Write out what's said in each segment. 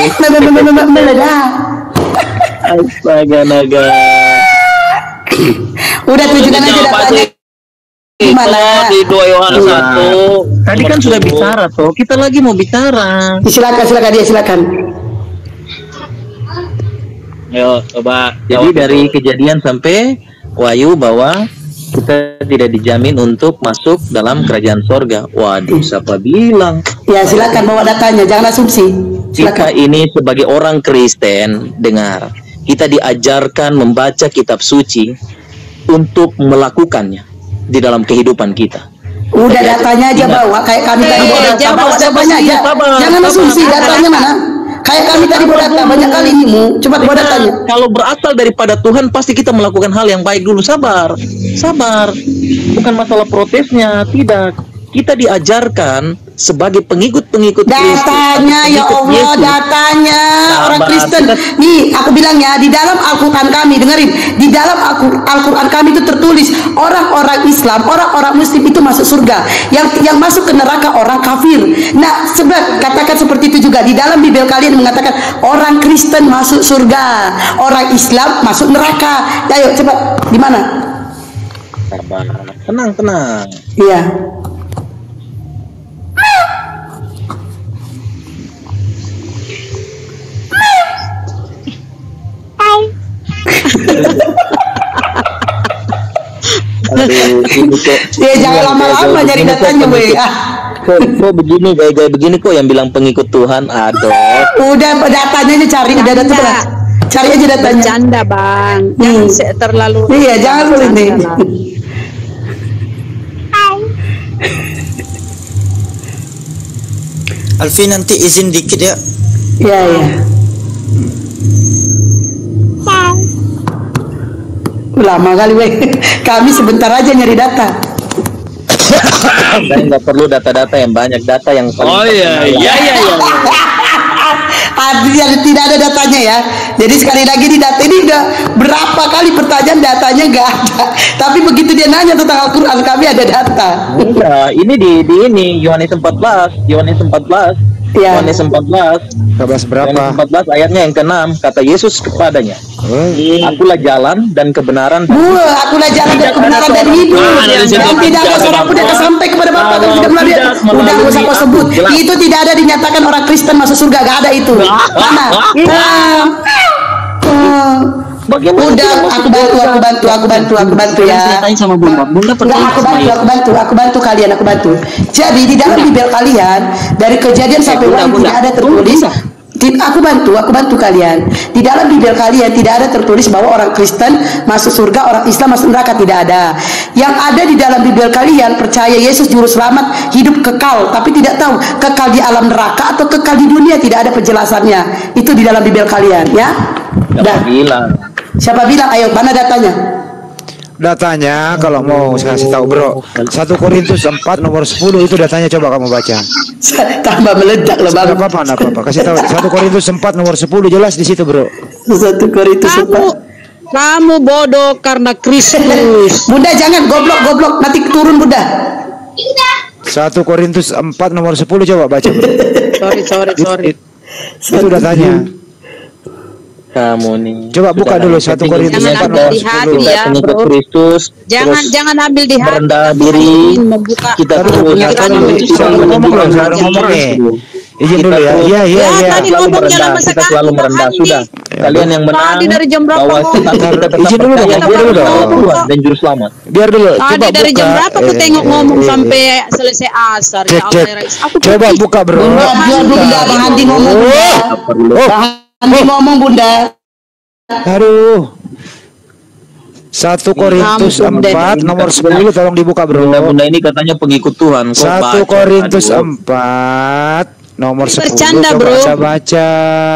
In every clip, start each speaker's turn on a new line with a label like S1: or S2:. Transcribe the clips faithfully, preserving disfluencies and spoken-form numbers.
S1: Meledak.
S2: Astaga naga.
S1: Udah tunjukkan aja datanya. Gimana?
S2: Di dua Yohanes satu.
S3: Tadi kan sudah bicara toh. Kita lagi mau bicara.
S1: Silakan silakan dia silakan.
S2: Yo, coba.
S3: Jadi dari Kejadian sampai Wahyu bahwa kita tidak dijamin untuk masuk dalam kerajaan sorga. Waduh, siapa bilang?
S1: Ya silakan bawa datanya, jangan asumsi.
S3: Kita
S1: Silakan.
S3: ini sebagai orang Kristen, dengar, kita diajarkan membaca kitab suci untuk melakukannya di dalam kehidupan kita.
S1: Udah datanya aja bawa, kayak kami tadi bawa data,
S2: jangan
S1: bawa datanya aja.
S2: sabar,
S1: Jangan
S2: sabar,
S1: asumsi
S2: sabar.
S1: datanya mana. Kayak kami tadi bawa data banyak kali ini, Mu. Coba bawa datanya.
S3: Kalau berasal daripada Tuhan, pasti kita melakukan hal yang baik dulu. Sabar, sabar. Bukan masalah protesnya, tidak. Kita diajarkan sebagai pengikut-pengikut Kristus.
S1: Datanya ya
S3: pengikut
S1: Allah,
S3: Yesus.
S1: datanya
S3: Sabar.
S1: orang Kristen. Nih, aku bilang ya, di dalam Al-Qur'an kami, dengerin, di dalam Al- Al-Qur'an kami itu tertulis orang-orang Islam, orang-orang Muslim itu masuk surga. Yang yang masuk ke neraka orang kafir. Nah, sebab katakan seperti itu juga di dalam Bible kalian mengatakan orang Kristen masuk surga, orang Islam masuk neraka. Ayo coba di mana?
S3: Sabar. Tenang, tenang.
S1: Iya.
S3: Aduh, ini kok.
S1: Ya jangan lama-lama nyari
S3: Begini kok
S1: datanya, weh.
S3: pengikut-
S1: Ah.
S3: Kok, kok begini, gaya-gaya begini kok yang bilang pengikut Tuhan? Aduh.
S1: Udah datanya aja cari, udah ada tuh lah. Cari aja datanya.
S4: Bercanda bang, jangan
S1: Hmm.
S4: se- terlalu.
S1: Iya, jangan boleh nih.
S4: bercanda lah.
S5: Alfi nanti izin dikit ya.
S1: Iya, iya. Lama kali weh. Kami sebentar aja nyari data.
S3: Saya nggak perlu data-data yang banyak, data yang paling
S2: Oh iya,
S3: terkenal.
S2: iya iya iya.
S1: Artinya tidak ada datanya ya. Jadi sekali lagi di data ini udah berapa kali pertanyaan datanya nggak ada. Tapi begitu dia nanya tentang Al-Quran kami ada data.
S3: Iya, ini di di ini Yohanes empat belas, Yohanes empat belas,
S1: Iya.
S3: Yohanes empat belas,
S6: empat belas berapa?
S3: Yohanes empat belas ayatnya yang keenam, kata Yesus kepadanya,
S6: Oh,
S3: akulah jalan dan kebenaran.
S1: Buah, akulah jalan dan kebenaran dan hidup.
S2: Ah, dari situ
S1: Dan tidak ada seorang pun yang akan sampai kepada Bapa kalau tidak melalui.
S3: Tidak melalui
S1: Udah nggak usah kau sebut.
S3: aku, jelas.
S1: Itu tidak ada dinyatakan orang Kristen masuk surga, gak ada itu. Mana? Ah. Ah.
S3: Bagaimana
S1: Udah,
S3: tidak
S1: aku
S3: masuk
S1: bantu,
S3: surga?
S1: aku bantu, aku bantu, aku bantu ya.
S2: Ceritain sama Bunda. Bunda
S1: Enggak,
S2: percaya
S1: aku
S2: sama
S1: bantu,
S2: Yesus.
S1: aku bantu, aku bantu kalian, aku bantu. Jadi di dalam Bible kalian dari Kejadian sampai
S2: Bunda,
S1: Wahyu
S2: Bunda.
S1: tidak ada tertulis.
S2: Bunda.
S1: Di- Aku bantu, aku bantu kalian. Di dalam Bible kalian tidak ada tertulis bahwa orang Kristen masuk surga, orang Islam masuk neraka, tidak ada. Yang ada di dalam Bible kalian percaya Yesus juru selamat, hidup kekal, tapi tidak tahu kekal di alam neraka atau kekal di dunia, tidak ada penjelasannya. Itu di dalam Bible kalian, ya.
S3: Siapa
S1: Dah.
S3: bilang?
S1: Siapa bilang? Ayo, mana datanya?
S6: datanya kalau mau saya kasih tahu bro, satu Korintus empat nomor sepuluh itu datanya, coba kamu baca.
S1: Tambah meledak loh bang.
S6: Enggak apa-apa, enggak apa-apa. Kasih tahu satu Korintus empat nomor sepuluh jelas di situ, bro.
S1: Satu Korintus
S4: Kamu,
S1: empat.
S4: kamu bodoh karena Kristus.
S1: Bunda jangan goblok goblok nanti turun bunda.
S6: satu Korintus empat nomor sepuluh coba baca, bro.
S4: Sorry, sorry,
S6: It-
S4: sorry.
S6: it- itu datanya.
S3: Kamu nih.
S6: Coba buka dulu satu Korintus
S4: Jangan
S6: empat
S4: ambil
S6: nomor
S4: di
S6: sepuluh.
S4: hati
S3: Kita
S4: ya,
S3: pengikut
S4: bro.
S3: Kristus.
S4: Jangan
S3: terus
S4: jangan ambil di hati.
S3: merendah
S4: Kamu
S3: diri.
S4: ingin membuka
S3: Kita
S6: Taruh,
S3: terus
S6: taruh,
S3: akan
S6: taruh,
S3: menuju
S6: taruh,
S3: dalam
S6: ngomong dong,
S3: kehidupan
S6: taruh ngomong nih.
S3: Kristus.
S6: Izin
S3: Kita
S6: dulu ya.
S3: terus-
S6: Iya, iya,
S4: Ya,
S6: iya.
S4: tadi
S3: selalu
S4: ngomongnya
S3: merendah,
S4: lama
S3: kita
S4: sekali,
S3: selalu
S4: Bang
S3: merendah.
S4: Andi.
S3: Sudah, kalian yang menang.
S4: Tadi dari jam berapa
S3: bahwa
S4: ngomong?
S3: kita kita tetap
S6: Izin dulu dong,
S3: percaya
S6: izin dulu
S3: kepada
S6: dong.
S3: Tuhan dan Juru Selamat.
S6: Biar dulu.
S4: Tadi
S6: Coba
S4: dari
S6: buka.
S4: jam berapa aku
S6: Eh,
S4: tengok
S6: eh,
S4: ngomong
S6: eh,
S4: sampai selesai asar.
S6: Cek,
S4: Ya
S6: cek.
S4: Allah, ya Rais. Aku
S6: Coba
S4: putih.
S6: buka, bro.
S1: Bunda biar dulu bunda bang Andi ngomong bunda.
S6: Oh,
S1: Bang Andi ngomong bunda.
S6: aduh. satu Korintus
S4: Ampun, deh.
S6: empat nomor sepuluh tolong dibuka, bro.
S3: Bunda-bunda ini katanya pengikut Tuhan. Kok
S6: satu
S3: baca?
S6: Korintus
S3: Aduh.
S6: empat nomor sepuluh
S4: Bercanda,
S6: coba
S4: bro.
S6: baca-baca.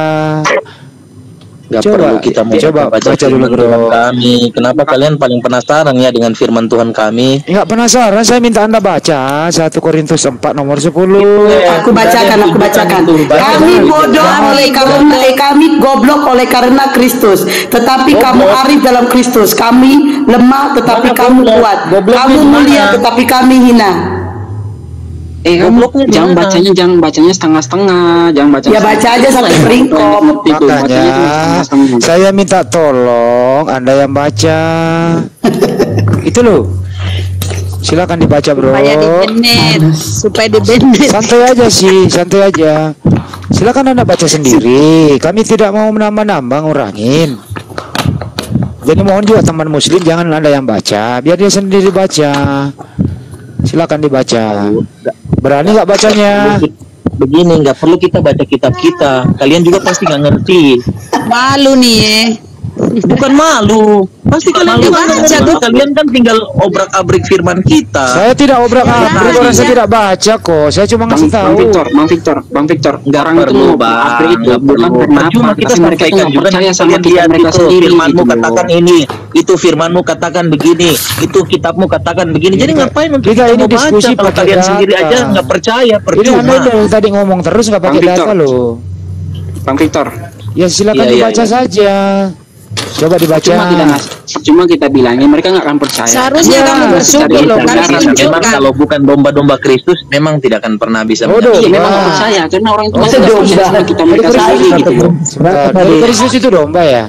S3: Gak
S6: Coba,
S3: perlu kita
S6: coba
S3: baca
S6: baca dulu,
S3: firman
S6: bro.
S3: Tuhan kami. Kenapa kalian paling penasaran ya dengan firman Tuhan kami?
S6: Enggak penasaran, saya minta Anda baca satu Korintus empat nomor sepuluh.
S1: Aku bacakan, aku bacakan. Kami bodoh oleh karena eh, kami goblok oleh karena Kristus. Tetapi kamu arif dalam Kristus. Kami lemah tetapi
S3: Mana
S1: kamu
S3: goblok?
S1: kuat.
S3: Goblok
S1: Kamu
S3: di mana?
S1: mulia tetapi kami hina.
S7: Eh kamu
S3: Gobloknya di
S7: jangan
S3: mana?
S7: bacanya jangan bacanya setengah-setengah, jangan baca.
S1: Ya baca aja sampai peringkop.
S7: Itu bacanya tuh
S6: Makanya
S7: setengah-setengah.
S6: saya minta tolong Anda yang baca. Itu loh. Silakan dibaca, Bro.
S4: Supaya dibenet, supaya dibenet.
S6: Santai aja sih, santai aja. Silakan Anda baca sendiri. Kami tidak mau menambah-nambah, ngurangin. Jadi mohon juga teman muslim jangan Anda yang baca, biar dia sendiri baca. Silakan dibaca. Berani nggak bacanya?
S3: Begini, nggak perlu kita baca kitab kita. Kalian juga pasti nggak ngerti.
S4: Malu nih ya.
S3: Bukan malu. Pasti kalian
S4: Malu
S3: juga nggak
S4: baca
S3: ngerti.
S4: tuh.
S3: Kalian kan tinggal obrak-abrik firman kita.
S6: Saya tidak obrak-abrik,
S4: Ya,
S6: orang saya
S4: ya.
S6: tidak baca kok. Saya cuma
S7: Bang,
S6: ngasih
S7: Bang
S6: tahu.
S7: Victor, Bang Victor, Bang Victor,
S3: Nggak
S7: orang itu
S3: perlu,
S7: mau
S3: Bang.
S7: upgrade itu
S3: Nggak
S7: bukan
S3: perlu.
S7: karena
S3: Cuma
S7: apa,
S3: kita
S7: tapi mereka tuh
S3: sampaikan
S7: nggak
S3: juga
S7: percaya sama
S3: kalian
S7: kita
S3: lihat
S7: mereka
S3: itu
S7: sendiri
S3: firmanmu
S7: gitu
S3: katakan
S7: loh.
S3: ini, itu firmanmu katakan begini, itu kitabmu katakan begini. Jadi
S6: Kita-
S3: ngapain untuk
S6: kita
S3: kita
S6: ini
S3: mau baca
S6: diskusi
S3: kalau
S6: pakai
S3: kalian
S6: data.
S3: sendiri aja nggak percaya,
S6: Ini
S3: percuma.
S6: Anda dari tadi ngomong terus nggak pakai
S7: Bang
S6: data
S7: Victor.
S6: loh.
S7: Bang Victor,
S6: Ya silakan
S3: Iya, iya,
S6: dibaca
S3: iya.
S6: saja. Coba dibaca.
S7: cuma tidak ngas- cuma kita bilangnya mereka nggak akan percaya.
S4: Seharusnya
S6: Ya,
S4: kamu bersyukur loh,
S7: Cari
S4: kami
S7: cara.
S3: Memang
S4: tunjukkan.
S3: kalau bukan domba-domba Kristus memang tidak akan pernah bisa
S6: Oh,
S3: menyakiti.
S7: Iya, memang
S6: Domba.
S7: nggak percaya karena orang itu
S1: Oh,
S7: masih nggak
S1: domba.
S7: percaya sama kita mereka
S6: Kristus
S7: sendiri
S6: itu-
S7: gitu loh.
S6: Sebentar, dari Kristus itu domba ya?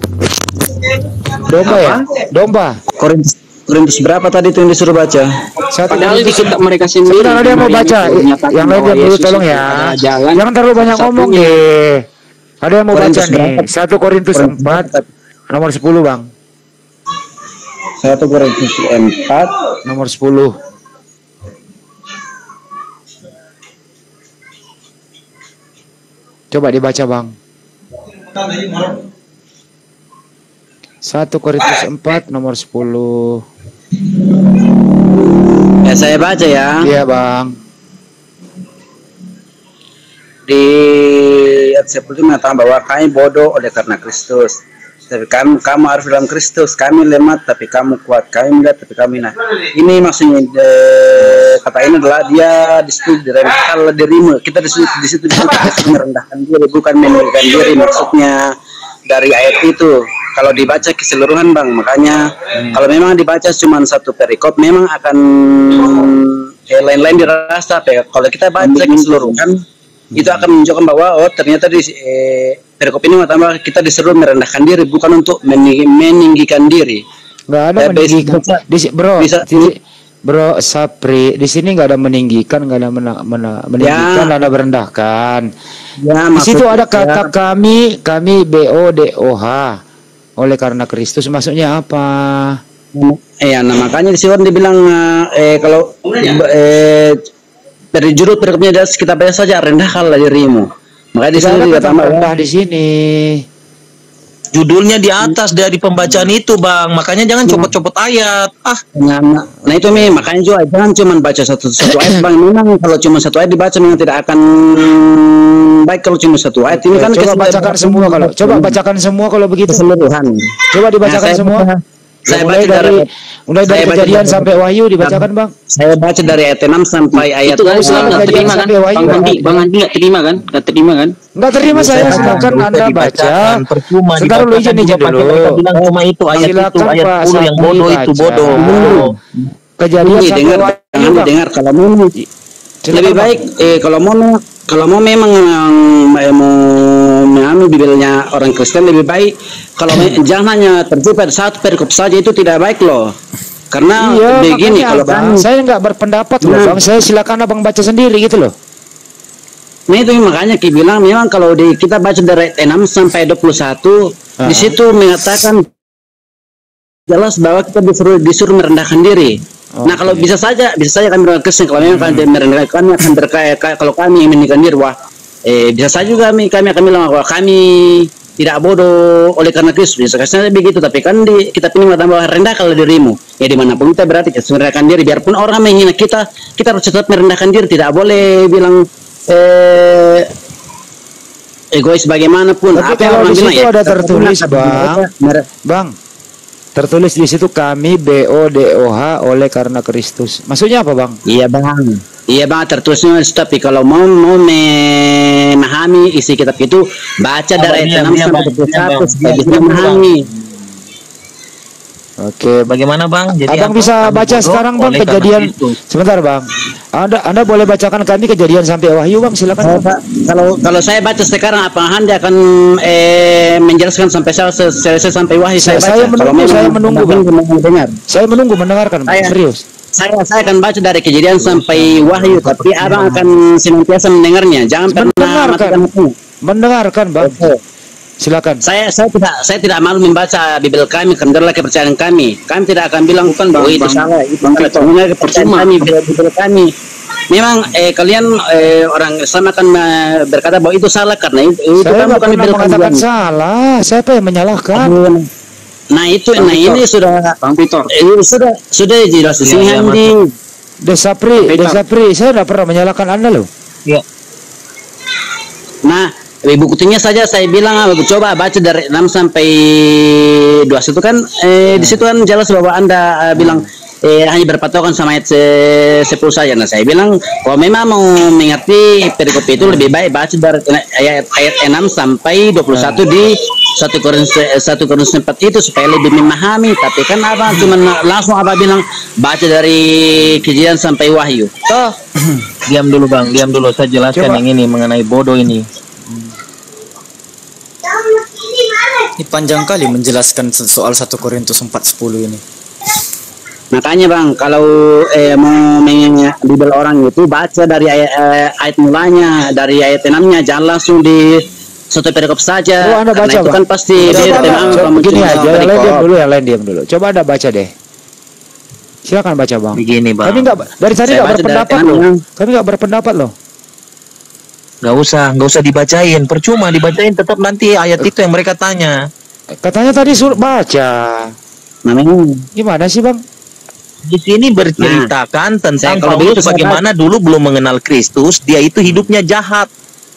S6: Domba ya? Domba.
S8: Korintus Korintus berapa tadi itu yang disuruh baca?
S6: Satu
S7: Padahal di
S6: Korintus.
S7: kitab mereka sendiri.
S6: Sebentar ada yang mau
S7: kemarin
S6: baca.
S7: itu menyatakan
S6: Yang lain
S7: bahwa
S6: yang dulu
S7: Yesus
S6: tolong
S7: itu
S6: ya.
S7: adalah jalan
S6: Jangan terlalu banyak ngomong
S7: satunya.
S6: deh. Ada yang mau baca
S8: Korintus
S6: nih.
S8: berapa?
S6: Satu Korintus empat nomor sepuluh Bang.
S8: satu Korintus empat
S6: Nomor sepuluh. Coba dibaca Bang. Satu Korintus empat nomor sepuluh.
S8: Ya saya baca ya.
S6: Iya Bang.
S8: Di ayat sepuluh mengatakan bahwa kami bodoh oleh karena Kristus. Tapi kamu, kamu harus dalam Kristus. Kami lemah tapi kamu kuat. Kami melihat tapi kami nah. Ini maksudnya eh, kata ini adalah dia di situ direndahkan dirimu. Kita di situ di situ disebut merendahkan diri bukan meninggikan diri. Maksudnya dari ayat itu kalau dibaca keseluruhan Bang, makanya kalau memang dibaca cuma satu perikop memang akan eh, lain-lain dirasa. Pe. Kalau kita baca keseluruhan itu akan menunjukkan bahwa oh ternyata di eh, perikop ini pertama kita disuruh merendahkan diri bukan untuk mening- meninggikan diri.
S6: Nggak ada
S8: Eh,
S6: meninggikan.
S8: bisa-
S6: Di, si- bro,
S8: bisa-
S6: di- bro Sapri, di sini nggak ada meninggikan, nggak ada mena, mena- meninggikan, nggak ada merendahkan.
S8: Ya,
S6: Di situ
S8: maksudnya-
S6: ada kata kami, kami B O D O H oleh karena Kristus. Maksudnya apa?
S8: Iya, nah makanya di sini dibilang eh kalau eh dari judul perikopnya adalah kita baca saja rendahkanlah dirimu. Makanya di
S6: Tidak
S8: sini
S6: ada
S8: juga
S6: kata
S8: tambah
S6: merendah di sini.
S3: Judulnya di atas dari pembacaan itu, Bang. Makanya jangan copot-copot ayat. Ah,
S8: Nah, nah, nah itu Mi, makanya juga jangan cuma baca satu satu ayat Bang. Memang kalau cuma satu ayat dibaca memang tidak akan baik kalau cuma satu ayat. Ini
S6: Ya,
S8: kan
S6: coba
S8: keseluruhan-
S6: bacakan semua kalau coba bacakan semua kalau begitu.
S8: keseluruhan.
S6: Coba dibacakan
S8: Nah, saya
S6: semua.
S8: baca-
S6: Ya,
S8: saya
S6: mulai
S8: baca
S6: dari
S8: dari-
S6: mulai dari
S8: saya baca
S6: kejadian
S8: dari-
S6: sampai wahyu dibacakan Bang.
S8: Saya baca dari ayat enam sampai ayat
S7: Itu kan
S6: Oh,
S7: Islam nggak
S6: kejadian
S7: terima kan?
S6: sampai wahyu,
S7: Bang
S6: Bang.
S7: Andi, Bang Andi nggak terima kan? Nggak terima kan?
S6: Enggak terima saya
S3: Saya
S6: silakan
S3: bisa
S6: Anda baca.
S3: dibacakan, percuma
S6: Sebentar dulu izin izin
S3: juga,
S6: dulu.
S3: mereka bilang cuma itu ayat
S6: Silakan,
S3: itu ayat
S6: Pak
S3: sepuluh yang
S6: Sapri
S3: bodoh itu
S6: baca.
S3: bodoh.
S6: Kejadian
S8: Ini
S6: sampai
S8: dengar,
S6: wahyu
S8: jangan
S6: Bang.
S8: dengar kalau mau
S6: Silakan,
S8: lebih
S6: Bang.
S8: baik eh kalau mau kalau mau memang eh, mau memahami Bibelnya orang Kristen lebih baik kalau me- jangan hanya terjebak pada satu perikop saja itu tidak baik loh. Karena
S6: Iya,
S8: begini
S6: makanya,
S8: kalau
S6: Bang,
S8: kami
S6: saya nggak berpendapat loh,
S8: Nah.
S6: Bang. Saya silakan Abang baca sendiri gitu loh.
S8: Nah itu makanya Ki bilang memang kalau di, kita baca dari ayat enam sampai dua puluh satu
S6: Ah.
S8: di situ mengatakan jelas bahwa kita disuruh disuruh merendahkan diri. Nah kalau bisa saja bisa saja kami orang Kristen kalau memang kami merendahkan kami akan berkaya kaya- kalau kami yang meninggikan diri wah eh bisa saja juga kami kami akan bilang bahwa kami tidak bodoh oleh karena Kristus bisa saja begitu tapi kan di kita pilih mengatakan bahwa rendahkanlah dirimu ya dimanapun kita berarti kita merendahkan diri biarpun orang menghina kita kita harus tetap merendahkan diri tidak boleh bilang eh egois bagaimanapun
S6: Tapi
S8: apa yang
S6: kalau
S8: orang
S6: di
S8: bilang
S6: situ
S8: ya
S6: ada
S8: kita
S6: tertulis,
S8: gunakan
S6: Bang.
S8: mereka-
S6: Bang, tertulis di situ kami B O D O H oleh karena Kristus. Maksudnya apa, Bang?
S8: Iya bang, iya bang tertulisnya tapi kalau mau mau memahami isi kitab itu baca dari ayat
S3: Abang,
S8: enam
S3: iya,
S8: sampai
S3: Bang.
S8: dua puluh
S3: Iya,
S8: satu
S3: Bang.
S8: supaya
S3: Iya,
S8: bisa
S3: betul,
S8: memahami.
S6: Oke,
S3: Bagaimana Bang? Jadi
S6: Abang
S3: apa?
S6: bisa
S3: Kami
S6: baca
S3: bodoh
S6: sekarang Bang
S3: oleh karena
S6: kejadian.
S3: Kristus.
S6: Sebentar Bang. Anda Anda boleh bacakan kami kejadian sampai Wahyu Bang, silakan.
S7: Kalau,
S6: Bang.
S7: kalau kalau saya baca sekarang apa Anda akan eh, menjelaskan sampai saya selesai sampai wahyu saya,
S6: Saya- saya
S7: baca.
S6: menunggu,
S7: Kalau memang
S6: saya menunggu,
S7: Abang
S6: Bang.
S7: mau dengar.
S6: Saya menunggu mendengarkan Bang,
S7: Saya-
S6: serius.
S7: Saya saya akan baca dari kejadian sampai wahyu, tapi abang akan senantiasa mendengarnya. Jangan pernah
S6: Mendengarkan.
S7: matikan hatinya.
S6: Mendengarkan Bang.
S7: Oke.
S6: Silakan.
S7: Saya saya tidak saya tidak malu membaca Bible kami karena adalah kepercayaan kami. Kami tidak akan bilang bukan bahwa itu salah, itu salah. Semuanya kepercayaan kami, Bible kami. Memang eh, kalian eh, orang Islam akan eh, berkata bahwa itu salah karena itu, itu
S6: Saya
S7: kan
S6: nggak
S7: bukan
S6: pernah
S7: Bible
S6: mengatakan
S7: kami.
S6: salah. Siapa yang menyalahkan?
S7: Nah itu, nah ini sudah
S8: Bang Victor.
S7: eh, sudah sudah jelas di
S3: Iya,
S7: sini
S3: iya,
S7: Handi.
S6: Desa Pri, Desa Pri, saya tidak pernah menyalahkan Anda loh.
S3: Ya.
S7: Nah, eh, buktinya saja saya bilang ah, coba baca dari enam sampai dua puluh satu kan eh, di situ kan jelas bahwa Anda eh, bilang eh, hanya berpatokan sama ayat se- sepuluh saja. Nah, saya bilang kalau memang mau mengerti perikop itu lebih baik baca dari ayat ayat enam sampai dua puluh satu di satu Korintus satu Korintus empat itu supaya lebih memahami. Tapi kan apa cuma langsung apa bilang baca dari kejadian sampai wahyu. Toh
S3: Diam dulu Bang, diam dulu. Saya jelaskan
S6: Coba.
S3: yang ini mengenai bodoh ini.
S5: Ini panjang kali menjelaskan soal satu Korintus empat sepuluh ini.
S7: Makanya bang, kalau eh, mau mengingat Bible orang itu baca dari ayat, eh, ayat mulanya, dari ayat enamnya, jangan langsung di satu perikop saja.
S6: Oh, Anda
S7: Karena
S6: baca,
S7: itu
S6: Bang.
S7: kan pasti
S6: Coba
S7: beda
S6: Anda,
S7: dengan
S6: coba begini
S7: pemunculan
S6: aja, yang lain diam
S7: perikop.
S6: dulu, yang lain diam dulu. Coba Anda baca deh. Silakan baca Bang.
S3: Begini Bang.
S6: Kami nggak dari tadi
S7: Saya
S6: nggak
S7: baca dari
S6: berpendapat
S7: enam,
S6: loh.
S7: Bang.
S6: Kami nggak berpendapat loh.
S3: Nggak usah, nggak usah dibacain. Percuma dibacain, tetap nanti ayat itu yang mereka tanya.
S6: Katanya tadi suruh baca.
S7: Namanya
S6: Gimana sih Bang?
S3: Di sini berceritakan tentang
S7: saya kalau
S3: Paulus
S7: begitu saya
S3: bagaimana dulu belum mengenal Kristus, dia itu hidupnya jahat.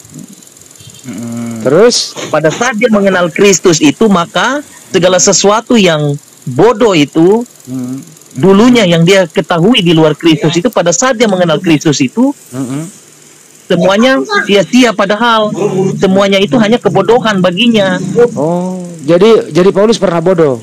S6: Terus?
S3: Pada saat dia mengenal Kristus itu, maka segala sesuatu yang bodoh itu
S6: Hmm.
S3: dulunya yang dia ketahui di luar Kristus itu, pada saat dia mengenal Kristus itu
S6: Mm-mm.
S3: semuanya sia-sia, padahal semuanya itu hanya kebodohan baginya.
S6: Oh, jadi jadi Paulus pernah bodoh.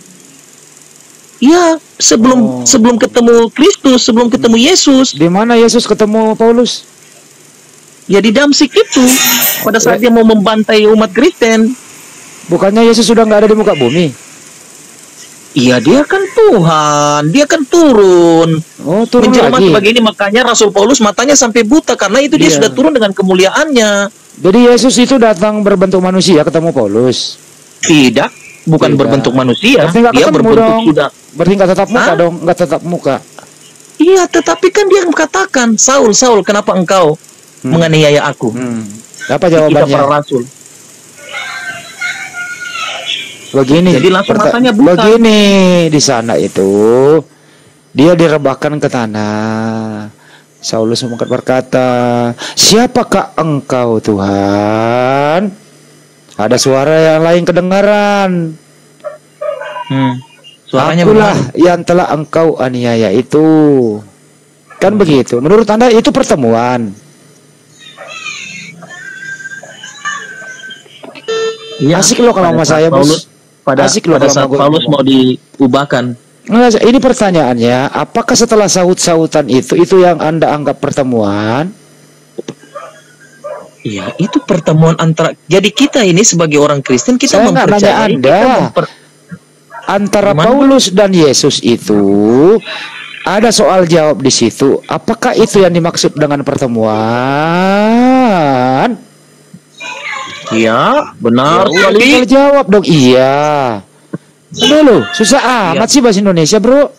S3: Iya, sebelum
S6: Oh.
S3: sebelum ketemu Kristus, sebelum ketemu Yesus,
S6: Di mana Yesus ketemu Paulus?
S3: ya di Damsik itu, pada saat dia mau membantai umat Kristen.
S6: Bukannya Yesus sudah nggak ada di muka bumi?
S3: Iya, dia kan Tuhan, dia kan turun
S6: Oh, turun
S3: menjelma
S6: lagi.
S3: sebagai ini, makanya Rasul Paulus matanya sampai buta karena itu dia
S6: Iya.
S3: sudah turun dengan kemuliaannya.
S6: Jadi Yesus itu datang berbentuk manusia ketemu Paulus.
S3: Tidak, bukan
S6: Tidak.
S3: berbentuk manusia,
S6: Berarti nggak
S3: dia
S6: ketemu
S3: berbentuk
S6: dong.
S3: sudah.
S6: Berarti nggak tetap muka
S3: Hah?
S6: dong, nggak tetap muka.
S3: Iya, tetapi kan dia katakan, Saul, Saul, kenapa engkau
S6: Hmm.
S3: menganiaya aku?
S6: Hmm. Apa
S3: Kita para
S6: jawabannya?
S3: rasul.
S6: Begini.
S3: Jadi langsung
S6: perta-
S3: matanya buta.
S6: Begini di sana itu dia direbahkan ke tanah. Saulus mengangkat berkata, "Siapakah engkau Tuhan?" Ada suara yang lain kedengaran.
S3: Hmm. Suaranya
S6: Akulah
S3: bagaimana?
S6: yang telah engkau aniaya itu. Kan begitu. Menurut Anda itu pertemuan.
S3: Iya,
S6: Asik loh kalau
S3: pada
S6: sama
S3: saat
S6: saya, Bos.
S3: Paulus, pada
S6: Asik loh
S3: pada
S6: kalau
S3: saat
S6: sama gua
S3: Paulus
S6: ngomong.
S3: mau diubahkan.
S6: Nah, ini pertanyaannya, apakah setelah saut-sautan itu itu yang Anda anggap pertemuan?
S3: Iya, itu pertemuan antara. Jadi kita ini sebagai orang Kristen kita
S6: Saya nggak nanya
S3: mempercayai,
S6: Anda.
S3: kita memper-
S6: Antara
S3: Gimana?
S6: Paulus dan Yesus itu ada soal jawab di situ. Apakah itu yang dimaksud dengan pertemuan?
S3: Iya, benar
S6: Ya,
S3: sekali.
S6: tinggal jawab dong. Iya. Aduh loh, susah amat
S3: Iya.
S6: sih bahasa Indonesia, bro.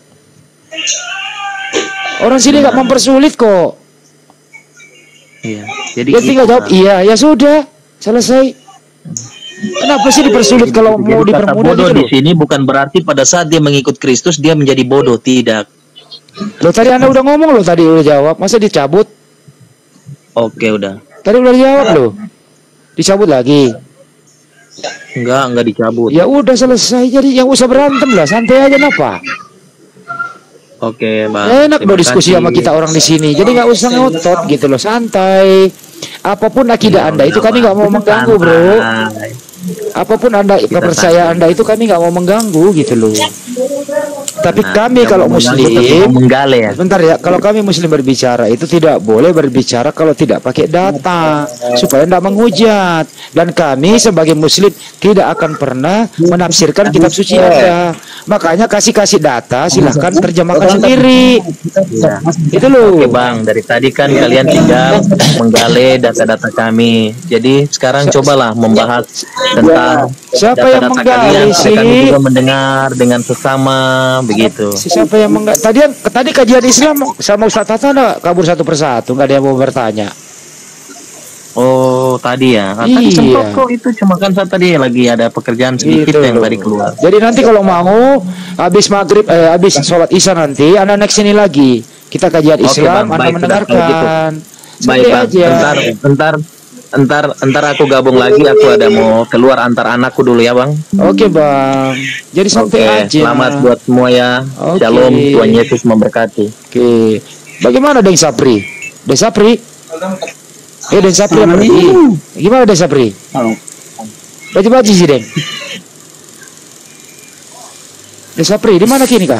S6: Orang sini nggak mempersulit kok.
S3: Iya. Jadi
S6: Dia
S3: gitu.
S6: tinggal jawab iya, ya sudah, selesai. Kenapa sih dipersulit kalau
S3: Jadi
S6: mau
S3: kata
S6: dipermudah
S3: bodoh
S6: gitu
S3: di
S6: loh?
S3: sini bukan berarti pada saat dia mengikut Kristus dia menjadi bodoh, tidak.
S6: Loh tadi Anda udah ngomong loh, tadi udah jawab, masa dicabut?
S3: Oke, udah.
S6: Tadi udah dijawab loh. Dicabut lagi.
S3: Enggak, enggak dicabut.
S6: Ya udah selesai, jadi yang usah berantem lah, santai aja napa.
S3: Oke, Bang.
S6: Enak
S3: Terima
S6: loh diskusi
S3: kasih.
S6: sama kita orang di sini. Jadi nggak usah ngotot gitu loh, santai. Apapun akidah Anda itu kami nggak mau mengganggu, bro.
S3: Santai.
S6: Apapun Anda kepercayaan Anda itu kami nggak mau mengganggu gitu loh. Tapi
S3: Nah,
S6: kami
S3: yang
S6: kalau
S3: mau menggali,
S6: muslim,
S3: mau menggale ya.
S6: bentar ya, kalau kami muslim berbicara itu tidak boleh berbicara kalau tidak pakai data supaya tidak menghujat. Dan kami sebagai muslim tidak akan pernah menafsirkan kitab suci Anda. Makanya kasih-kasih data, silahkan terjemahkan sendiri.
S3: Ya.
S6: Itu loh.
S3: Oke bang, dari tadi kan kalian tinggal menggale data-data kami. Jadi sekarang cobalah membahas tentang
S6: Siapa yang
S3: data-data
S6: menggali
S3: kalian. Supaya kami
S6: sih?
S3: juga mendengar dengan sesama begitu.
S6: Siapa yang mengga tadi tadi kajian Islam sama Ustaz Tata ada kabur satu persatu, nggak ada yang mau bertanya.
S3: Oh tadi ya, ah, tadi
S6: Iya.
S3: sempat kok itu cuma kan saya tadi lagi ada pekerjaan sedikit
S6: Gitu.
S3: yang tadi keluar.
S6: Jadi nanti kalau mau habis maghrib, eh, habis sholat isya nanti, Anda next sini lagi. Kita kajian
S3: Oke,
S6: Islam,
S3: Bang.
S6: Anda
S3: Baik, sudah. Kalau gitu.
S6: mendengarkan.
S3: Baik
S6: Santai
S3: bang,
S6: aja.
S3: entar, entar, entar, entar aku gabung lagi. Aku ada mau keluar antar anakku dulu ya bang.
S6: Oke bang. Jadi santai
S3: Oke,
S6: aja.
S3: selamat buat semua ya.
S6: Oke.
S3: Shalom, Tuhan Yesus memberkati.
S6: Oke. Bagaimana Deng Sapri? Deng Sapri? Eh Deng Sapri apa pergi? Gimana Deng Sapri? Baca-baca sih Deng. Deng Sapri, di mana kini kah?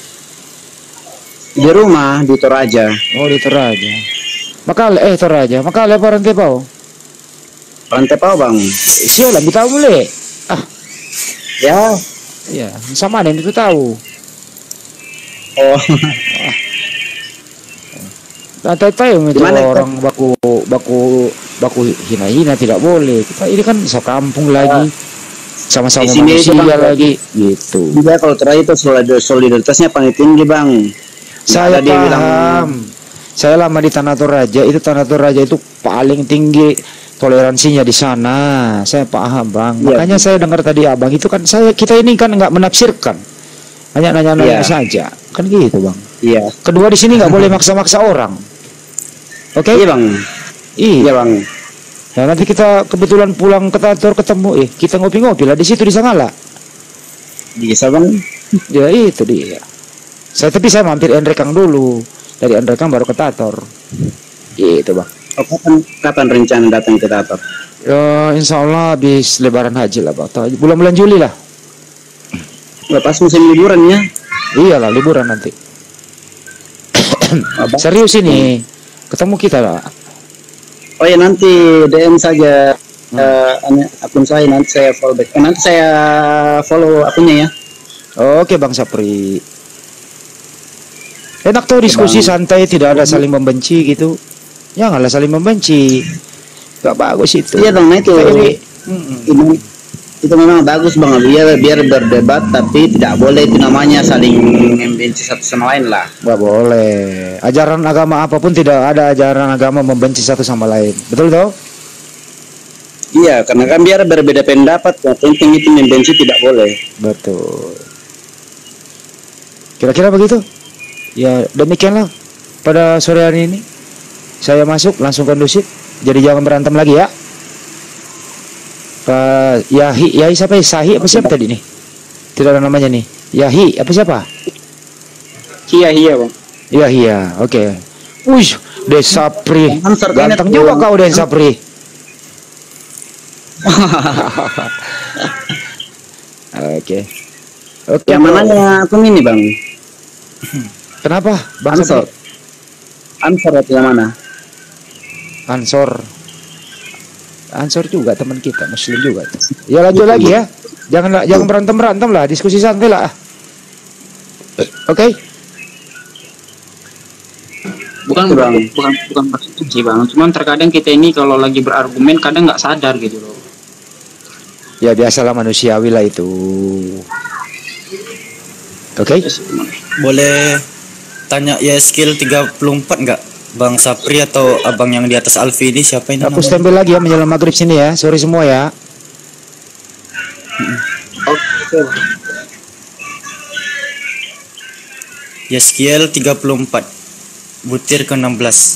S7: Di rumah di Toraja.
S6: Oh di Toraja. Makale, eh Toraja. Makale apa Rantepau?
S7: Rantepau bang.
S6: Siapa lebih tahu mulai? Ah,
S7: Ya.
S6: ya sama ada yang itu tahu.
S7: Oh.
S6: Lantai tahu itu
S7: Gimana,
S6: orang baku baku baku hina-hina tidak boleh. Kita ini kan sekampung lagi, sama-sama
S7: Di sini
S6: manusia
S7: itu, Bang.
S6: lagi, gitu.
S7: Juga kalau Toraja itu solidar- solidaritasnya paling tinggi bang.
S6: Saya
S7: Tadi
S6: paham.
S7: bilang-
S6: Saya lama di Tanah Toraja, itu Tanah Toraja itu paling tinggi toleransinya di sana. Saya paham bang.
S7: Iya.
S6: Makanya saya dengar tadi abang itu kan saya kita ini kan nggak menafsirkan, hanya nanya-nanya
S7: Iya.
S6: saja, kan gitu bang.
S7: Iya.
S6: Kedua di sini nggak boleh maksa-maksa orang. Oke?
S7: Iya bang.
S6: Iya.
S7: Iya bang.
S6: Nah, nanti kita kebetulan pulang ke kantor ketemu, eh kita ngopi-ngopi lah di situ di Sangala.
S7: Bisa bang.
S6: Ya itu dia. Saya tapi saya mampir Enrekang dulu. Dari Enrekang baru ke Tator. Gitu bang.
S7: Oh, kapan, kapan rencana datang ke Tator?
S6: Ya insya Allah habis Lebaran Haji lah bang. Atau bulan-bulan Juli lah.
S7: Lepas musim liburan ya.
S6: Iyalah liburan nanti. Serius ini. Ketemu kita lah.
S7: Oh ya nanti D M saja eh, anu, akun saya, nanti saya follow back. Eh, nanti saya follow akunnya ya.
S6: Oke bang Sapri. Enak tuh diskusi santai, tidak ada saling membenci gitu. Janganlah saling membenci. Gak bagus itu.
S7: Iya bang, nah itu
S6: Kita ini,
S7: itu, itu memang bagus bang, biar biar berdebat tapi tidak boleh itu namanya saling membenci satu sama lain lah.
S6: Gak boleh. Ajaran agama apapun tidak ada ajaran agama membenci satu sama lain. Betul toh?
S7: Iya, karena kan biar berbeda pendapat, yang penting itu membenci tidak boleh.
S6: Betul. Kira-kira begitu? Ya demikianlah pada sore hari ini. Saya masuk langsung kondusif. Jadi jangan berantem lagi ya. Pak Yahi, Yahi siapa ya? Sahi apa siapa tadi nih? Tidak ada namanya nih. Yahi apa siapa?
S7: Iya iya bang.
S6: Yahi ya. Oke. Wih, Desapri.
S7: Answer
S6: Ganteng
S7: Kenneth,
S6: juga
S7: Bang.
S6: kau Desapri. Oke. Oke.
S7: Yang mananya akun ini bang?
S6: Kenapa? Bang
S7: Ansor.
S6: Sapri?
S7: Ansor atau yang mana?
S6: Ansor. Ansor juga teman kita, muslim juga tuh. Ya lanjut lagi ya. Jangan jangan berantem berantem lah, diskusi santai lah. Oke.
S9: Bukan
S7: Betul, Bang.
S9: bukan bukan maksud sih bang. Cuman terkadang kita ini kalau lagi berargumen kadang nggak sadar gitu loh.
S6: Ya biasalah manusiawi lah itu. Oke.
S5: Boleh tanya ya skill tiga puluh empat enggak? Bang Sapri atau abang yang di atas Alfi ini siapa ini?
S6: Aku
S5: namanya?
S6: stempel lagi ya menjelang maghrib sini ya. Sorry semua ya.
S5: Ya skill tiga puluh empat. Butir ke enam belas.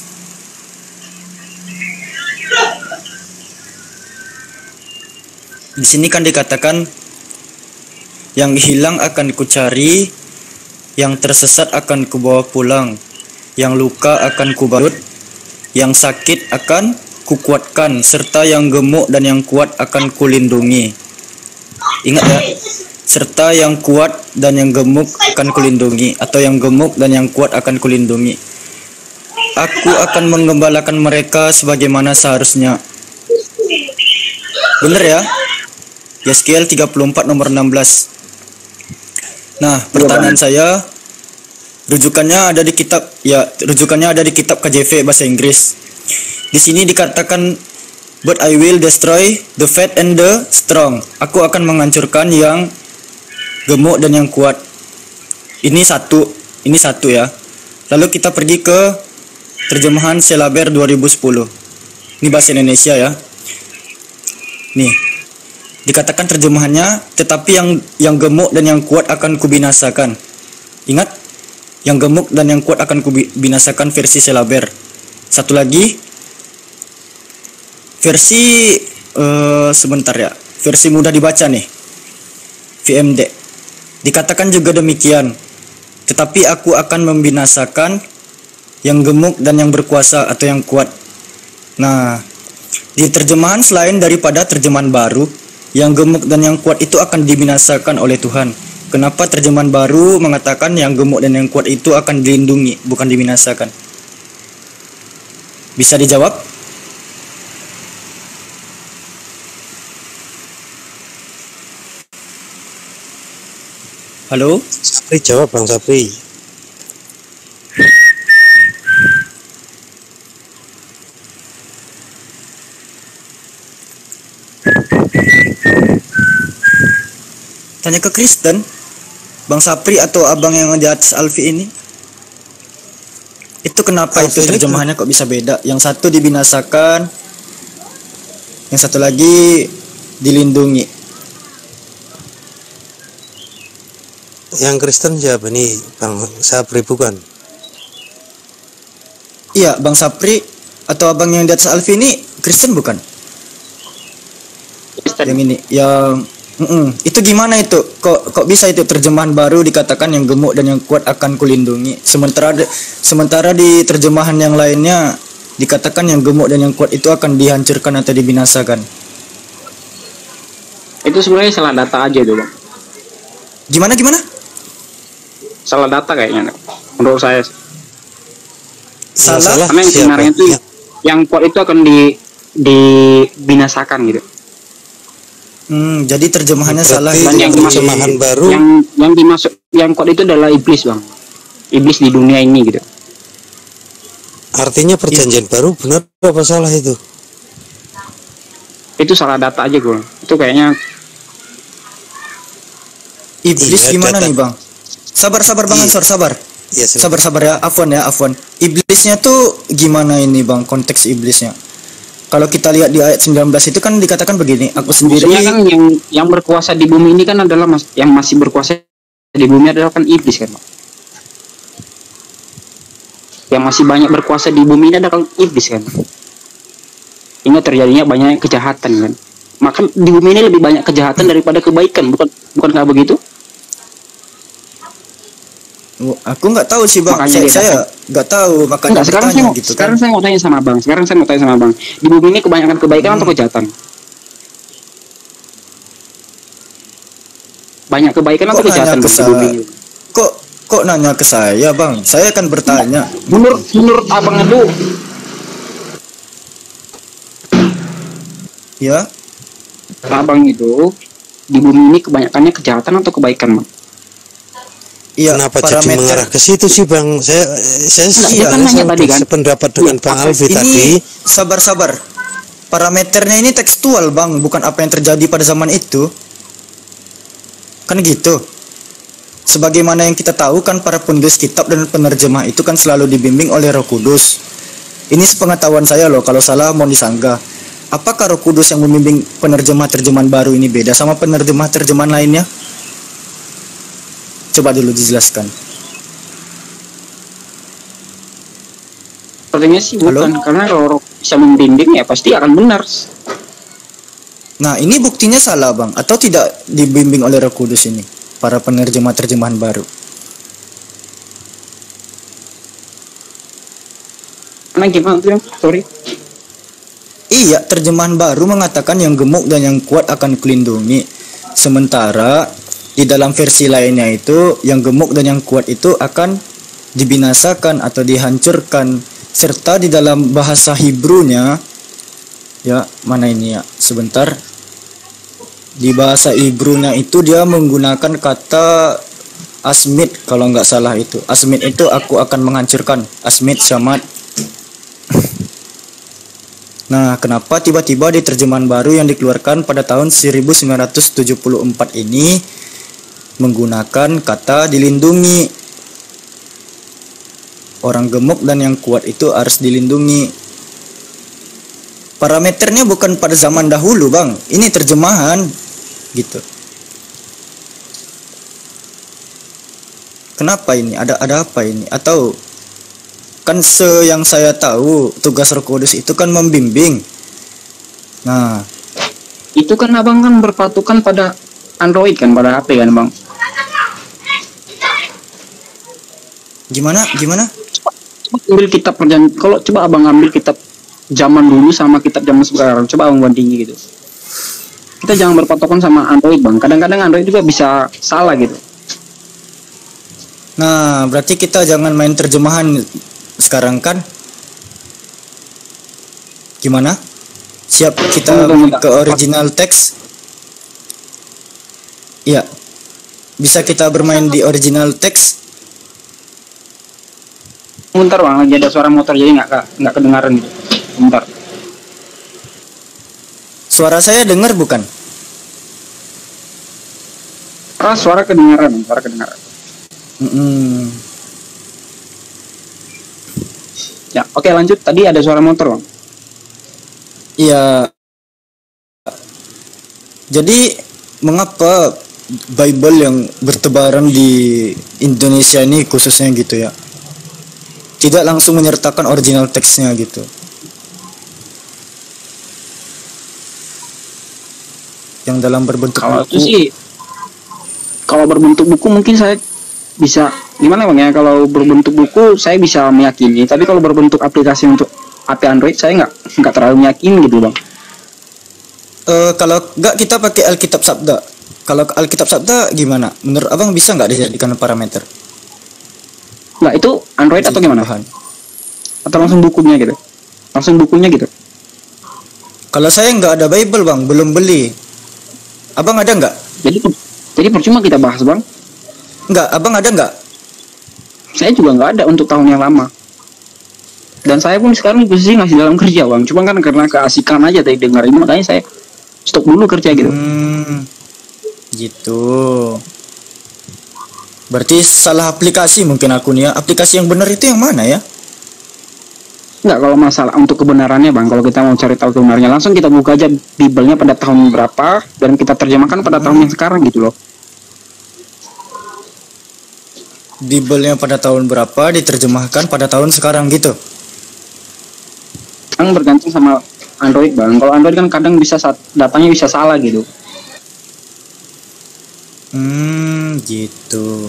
S5: Di sini kan dikatakan yang hilang akan kucari, yang tersesat akan kubawa pulang, yang luka akan kubalut, yang sakit akan kukuatkan, serta yang gemuk dan yang kuat akan kulindungi. Ingat ya, serta yang kuat dan yang gemuk akan kulindungi, atau yang gemuk dan yang kuat akan kulindungi. Aku akan menggembalakan mereka sebagaimana seharusnya. Bener ya? Yeskiel tiga puluh empat nomor enam belas. Nah, pertanyaan saya, rujukannya ada di kitab ya, rujukannya ada di kitab K J V bahasa Inggris. Di sini dikatakan, "But I will destroy the fat and the strong." Aku akan menghancurkan yang gemuk dan yang kuat. Ini satu, ini satu ya. Lalu kita pergi ke terjemahan Selaber dua ribu sepuluh. Ini bahasa Indonesia ya. Nih, dikatakan terjemahannya, tetapi yang yang gemuk dan yang kuat akan kubinasakan. Ingat, yang gemuk dan yang kuat akan kubinasakan versi Selaber. Satu lagi, versi uh, sebentar ya, versi mudah dibaca nih, V M D. Dikatakan juga demikian, tetapi aku akan membinasakan yang gemuk dan yang berkuasa atau yang kuat. Nah, di terjemahan selain daripada terjemahan baru, yang gemuk dan yang kuat itu akan dibinasakan oleh Tuhan. Kenapa terjemahan baru mengatakan yang gemuk dan yang kuat itu akan dilindungi, bukan dibinasakan? Bisa dijawab? Halo?
S10: Sapri jawab Bang Sapri.
S5: Tanya ke Kristen, Bang Sapri atau abang yang di atas Alfi ini. Itu kenapa itu terjemahannya kok bisa beda? Yang satu dibinasakan, yang satu lagi dilindungi.
S10: Yang Kristen siapa nih, Bang Sapri bukan?
S5: Iya, Bang Sapri atau abang yang di atas Alfi ini Kristen bukan? Kristen. Yang ini, yang Mm-mm. Itu gimana itu? Kok kok bisa itu terjemahan baru dikatakan yang gemuk dan yang kuat akan kulindungi, sementara sementara di terjemahan yang lainnya dikatakan yang gemuk dan yang kuat itu akan dihancurkan atau dibinasakan?
S9: Itu sebenarnya salah data aja tuh, Bang.
S5: Gimana gimana?
S9: Salah data kayaknya menurut saya.
S5: Salah?
S9: Salah karena yang sebenarnya itu ya, yang kuat itu akan di dibinasakan gitu.
S5: Hmm, jadi terjemahannya
S10: Berarti
S5: salah.
S9: Dan yang
S10: terjemahan
S9: dimasuk,
S10: baru
S9: yang yang dimasuk yang kuat itu adalah iblis, Bang. Iblis di dunia ini gitu.
S10: artinya perjanjian baru benar apa salah itu?
S9: Itu salah data aja gue. Itu kayaknya
S5: iblis
S10: Iya,
S5: gimana
S10: data.
S5: nih, Bang? Sabar sabar Bang
S10: Iya.
S5: Ansor, sabar.
S10: Ya,
S5: Sabar sabar ya, afwan ya, afwan. Iblisnya tuh gimana ini, Bang? Konteks iblisnya. Kalau kita lihat di ayat sembilan belas itu kan dikatakan begini, aku sendiri
S9: maksudnya kan yang yang berkuasa di bumi ini kan adalah mas, yang masih berkuasa di bumi adalah kan iblis kan, Bang. Yang masih banyak berkuasa di bumi ini adalah iblis kan. Ini terjadinya banyak kejahatan kan. Maka di bumi ini lebih banyak kejahatan daripada kebaikan, bukan bukankah begitu?
S5: Oh, aku nggak tahu sih, Bang.
S9: Makanya
S5: Saya
S9: dia
S5: saya nggak tahu, makanya
S9: Enggak, sekarang saya
S5: bertanya
S9: mau,
S5: gitu
S9: sekarang
S5: kan.
S9: saya mau tanya sama Bang. Sekarang saya mau tanya sama Bang. Di bumi ini kebanyakan kebaikan
S5: Hmm.
S9: atau kejahatan? Banyak kebaikan
S5: Kok
S9: atau
S5: nanya
S9: kejahatan
S5: ke
S9: Bang, di
S5: saya?
S9: bumi ini?
S5: Kok kok nanya ke saya, Bang? Saya akan bertanya.
S9: Menurut menurut Abang itu
S5: Ya,
S9: Abang itu di bumi ini kebanyakannya kejahatan atau kebaikan, Bang?
S5: iya.
S10: Kenapa jadi mengarah ke situ sih Bang? Saya saya
S9: Enggak,
S10: sih
S9: dia kan nanya tadi kan.
S10: sependapat dengan Bang Alfi
S5: ini
S10: tadi.
S5: sabar-sabar. Parameternya ini tekstual, Bang, bukan apa yang terjadi pada zaman itu. Kan gitu. Sebagaimana yang kita tahu kan, para penulis kitab dan penerjemah itu kan selalu dibimbing oleh Roh Kudus. Ini sepengetahuan saya loh, kalau salah mau disanggah. Apakah Roh Kudus yang membimbing penerjemah terjemahan baru ini beda sama penerjemah terjemahan lainnya? Coba dulu dijelaskan.
S9: Sepertinya sih bukan,
S5: Halo?
S9: karena kalau bisa membimbing ya pasti akan benar.
S5: Nah, ini buktinya salah, Bang, atau tidak dibimbing oleh Roh Kudus ini, para penerjemah terjemahan baru?
S9: Karena gimana tuh, sorry.
S5: Iya, terjemahan baru mengatakan yang gemuk dan yang kuat akan kulindungi. Sementara di dalam versi lainnya itu yang gemuk dan yang kuat itu akan dibinasakan atau dihancurkan, serta di dalam bahasa Hebrew-nya ya, mana ini ya, sebentar, di bahasa Hebrew-nya itu dia menggunakan kata asmit kalau nggak salah. Itu asmit itu aku akan menghancurkan, asmit syamat. Nah, kenapa tiba-tiba di terjemahan baru yang dikeluarkan pada tahun seribu sembilan ratus tujuh puluh empat ini menggunakan kata dilindungi? Orang gemuk dan yang kuat itu harus dilindungi. Parameternya bukan pada zaman dahulu, Bang. Ini terjemahan gitu. Kenapa ini? Ada ada apa ini? Atau kan se yang saya tahu tugas Roh Kudus itu kan membimbing. Nah,
S9: Itu kan abang kan berpatukan pada Android kan, pada H P kan bang.
S5: gimana? Gimana?
S9: Ambil kitab perjanjian. Kalau coba abang ambil kitab zaman dulu sama kitab zaman sekarang, coba abang bandingi gitu. Kita jangan berpatokan sama Android bang. Kadang-kadang Android juga bisa salah gitu.
S5: Nah, berarti kita jangan main terjemahan sekarang kan? Gimana? Siap kita ke original text? Iya. Bisa kita bermain di original text?
S9: Bentar bang, lagi ada suara motor jadi nggak nggak kedengaran gitu. Bentar.
S5: Suara saya dengar bukan?
S9: Ah, suara kedengaran, suara kedengaran.
S5: Mm-mm.
S9: Ya, oke lanjut. Tadi ada suara motor bang.
S5: Iya. Jadi mengapa Bible yang bertebaran di Indonesia ini khususnya gitu ya, tidak langsung menyertakan original teksnya gitu? Yang dalam berbentuk
S9: Kalau
S5: buku.
S9: itu sih, kalau berbentuk buku mungkin saya bisa gimana bang ya? Kalau berbentuk buku saya bisa meyakini, tapi kalau berbentuk aplikasi untuk H P Android saya nggak nggak terlalu meyakini gitu bang.
S5: Uh, kalau nggak kita pakai Alkitab Sabda. Kalau Alkitab Sabda gimana? Menurut abang bisa nggak dijadikan parameter?
S9: Nggak, itu Android atau gimana? Atau langsung bukunya gitu? Langsung bukunya gitu?
S5: Kalau saya nggak ada Bible bang, belum beli. Abang ada nggak?
S9: Jadi jadi percuma kita bahas bang.
S5: Nggak, abang ada nggak?
S9: Saya juga nggak ada untuk tahun yang lama. Dan saya pun sekarang posisi masih dalam kerja bang. Cuma kan karena keasikan aja tadi dengar ini, makanya saya stop dulu kerja gitu.
S5: Hmm, gitu. Berarti salah aplikasi mungkin akunnya. Aplikasi yang benar itu yang mana ya?
S9: Enggak, kalau masalah untuk kebenarannya bang, kalau kita mau cari tahu kebenarannya langsung kita buka aja Bible-nya pada tahun berapa dan kita terjemahkan pada tahun yang sekarang gitu loh.
S5: Bible-nya pada tahun berapa diterjemahkan pada tahun sekarang gitu?
S9: Kan bergantung sama Android bang. Kalau Android kan kadang bisa saat datanya bisa salah gitu.
S5: Hmm, gitu.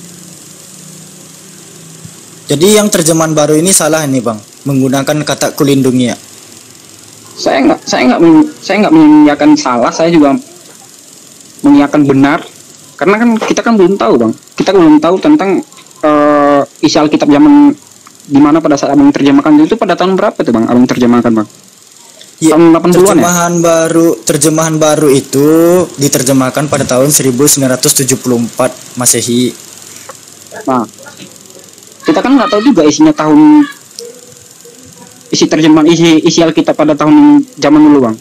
S5: Jadi yang terjemahan baru ini salah nih bang, menggunakan kata kulindungi ya?
S9: Saya nggak, saya nggak, saya nggak mengiyakan salah. Saya juga mengiyakan benar. Karena kan kita kan belum tahu bang. Kita belum tahu tentang uh, isi Alkitab zaman dimana pada saat abang terjemahkan itu pada tahun berapa tuh bang? Abang terjemahkan bang?
S5: Ya,
S9: tahun delapan puluhan
S5: terjemahan ya? baru terjemahan baru itu diterjemahkan pada tahun seribu sembilan ratus tujuh puluh empat Masehi.
S9: Nah, kita kan nggak tahu juga isinya tahun isi terjemahan isi isi Alkitab pada tahun zaman dulu bang.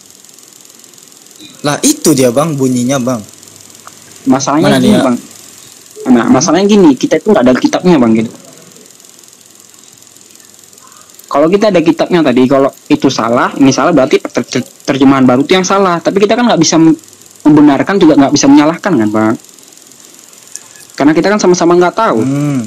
S5: Lah itu dia bang bunyinya bang.
S9: Masalahnya
S5: Mana
S9: gini
S5: dia?
S9: bang. Nah, masalahnya gini, kita itu nggak ada kitabnya bang gitu. Kalau kita ada kitabnya tadi, kalau itu salah, ini salah berarti ter- ter- terjemahan baru itu yang salah. Tapi kita kan nggak bisa membenarkan juga nggak bisa menyalahkan kan bang? Karena kita kan sama-sama nggak tahu.
S5: Hmm.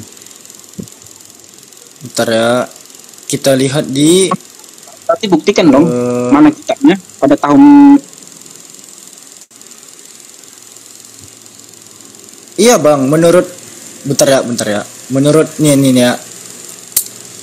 S5: Bentar ya, kita lihat di.
S9: Berarti buktikan dong
S5: uh,
S9: mana kitabnya pada tahun.
S5: Iya bang, menurut bentar ya, bentar ya. Menurut nih nih ya.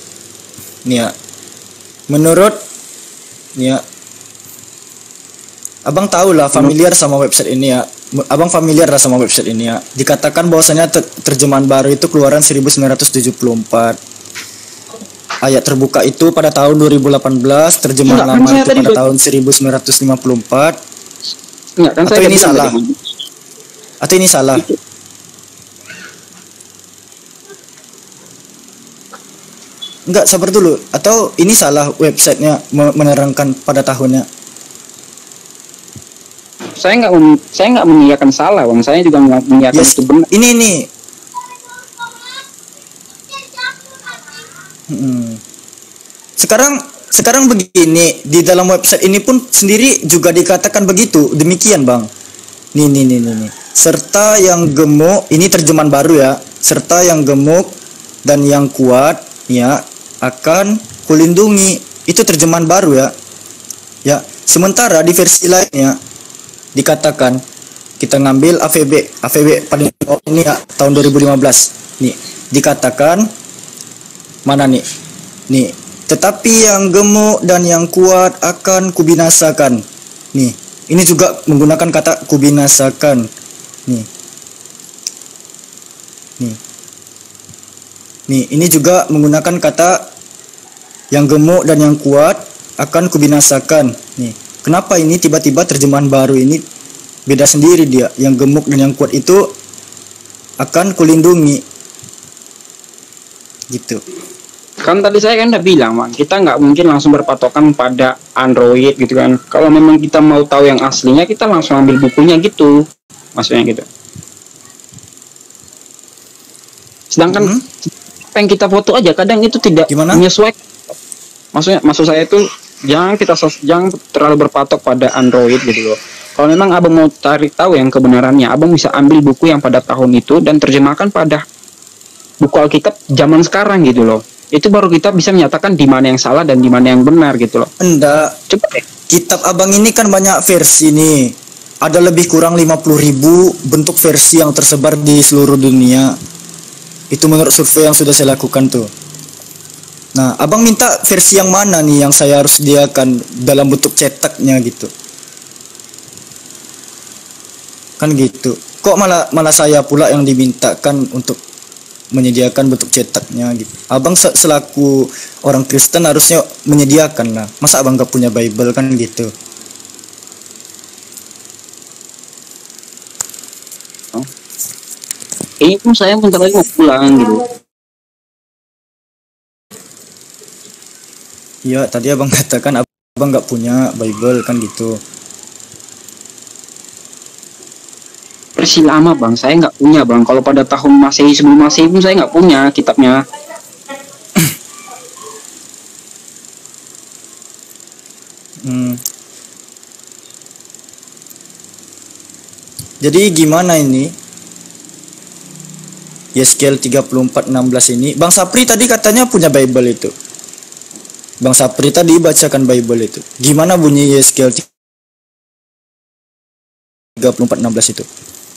S5: Nih ya. Menurut nih ya. Abang tahu lah, familiar sama website ini ya. Abang familiar lah sama website ini ya. Dikatakan bahwasanya ter terjemahan baru itu keluaran seribu sembilan ratus tujuh puluh empat. Ayat terbuka itu pada tahun dua ribu delapan belas, terjemahan
S9: Enggak, kan
S5: lama
S9: saya
S5: itu
S9: tadi
S5: pada
S9: be-
S5: tahun seribu sembilan ratus lima puluh empat.
S9: Enggak, kan
S5: Atau
S9: saya
S5: ini
S9: bilang
S5: salah?
S9: tadi.
S5: Atau ini salah? Enggak, sabar dulu. Atau ini salah websitenya me- menerangkan pada tahunnya?
S9: Saya nggak mem- saya nggak mengiyakan salah, bang. Saya juga nggak mengiyakan
S5: Yes.
S9: itu benar.
S5: Ini nih. Hmm. Sekarang sekarang begini, di dalam website ini pun sendiri juga dikatakan begitu, demikian bang. Nih nih nih nih. nih. Serta yang gemuk, ini terjemahan baru ya. Serta yang gemuk dan yang kuat ya akan kulindungi. Itu terjemahan baru ya. Ya, sementara di versi lainnya dikatakan, kita ngambil A V B, A V B paling bawah ini ya, tahun dua ribu lima belas. Nih, dikatakan mana nih? Nih, tetapi yang gemuk dan yang kuat akan kubinasakan. Nih, ini juga menggunakan kata kubinasakan. Nih. Nih. Nih, ini juga menggunakan kata yang gemuk dan yang kuat akan kubinasakan. Nih, kenapa ini tiba-tiba terjemahan baru ini beda sendiri dia? Yang gemuk dan yang kuat itu akan kulindungi. Gitu.
S9: Kan tadi saya kan udah bilang, bang, kita nggak mungkin langsung berpatokan pada Android gitu kan. Kalau memang kita mau tahu yang aslinya, kita langsung ambil bukunya gitu, maksudnya gitu. Sedangkan
S5: Hmm?
S9: apa yang kita foto aja kadang itu tidak
S5: Gimana?
S9: menyesuaikan. Maksudnya, maksud saya itu jangan kita sos- jangan terlalu berpatok pada Android gitu loh. Kalau memang abang mau cari tahu yang kebenarannya, abang bisa ambil buku yang pada tahun itu dan terjemahkan pada buku Alkitab zaman sekarang gitu loh. Itu baru kita bisa menyatakan di mana yang salah dan di mana yang benar gitu loh.
S5: Enggak.
S9: Coba deh.
S5: Kitab abang ini kan banyak versi nih. Ada lebih kurang lima puluh ribu bentuk versi yang tersebar di seluruh dunia. Itu menurut survei yang sudah saya lakukan tuh. Nah, abang minta versi yang mana nih yang saya harus sediakan dalam bentuk cetaknya gitu. Kan gitu. Kok malah malah saya pula yang dimintakan untuk menyediakan bentuk cetaknya gitu. Abang se- selaku orang Kristen harusnya menyediakan lah. Masa abang gak punya Bible kan gitu.
S9: Ini pun saya bentar lagi mau pulang gitu.
S5: Iya, tadi abang katakan abang gak punya Bible kan gitu.
S9: Versi lama bang, saya nggak punya bang. Kalau pada tahun Masehi sebelum Masehi pun saya nggak punya kitabnya.
S5: Hmm. Jadi gimana ini? Yeskel tiga puluh empat enam belas ini. Bang Sapri tadi katanya punya Bible itu. Bang Sapri tadi bacakan Bible itu. Gimana bunyi Yeskel tiga puluh empat enam belas itu?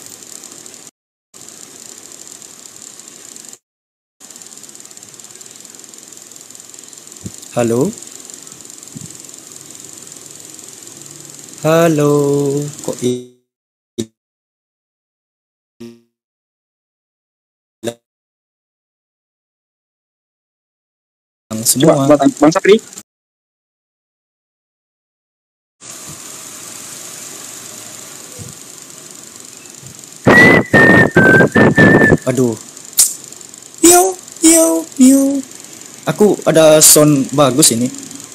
S5: Halo? Halo? Kok i- hilang semua?
S9: Coba buat bang Sapri.
S5: Aduh. Miau, miau, miau. Aku ada sound bagus ini.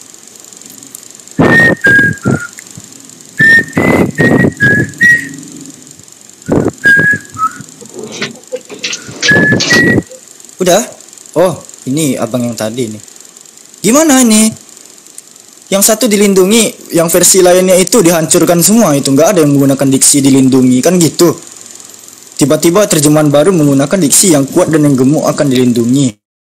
S5: Udah? Oh, ini abang yang tadi nih. Gimana ini? Yang satu dilindungi, yang versi lainnya itu dihancurkan semua. Itu nggak ada yang menggunakan diksi dilindungi, kan gitu. Tiba-tiba terjemahan baru menggunakan diksi yang kuat dan yang gemuk akan dilindungi.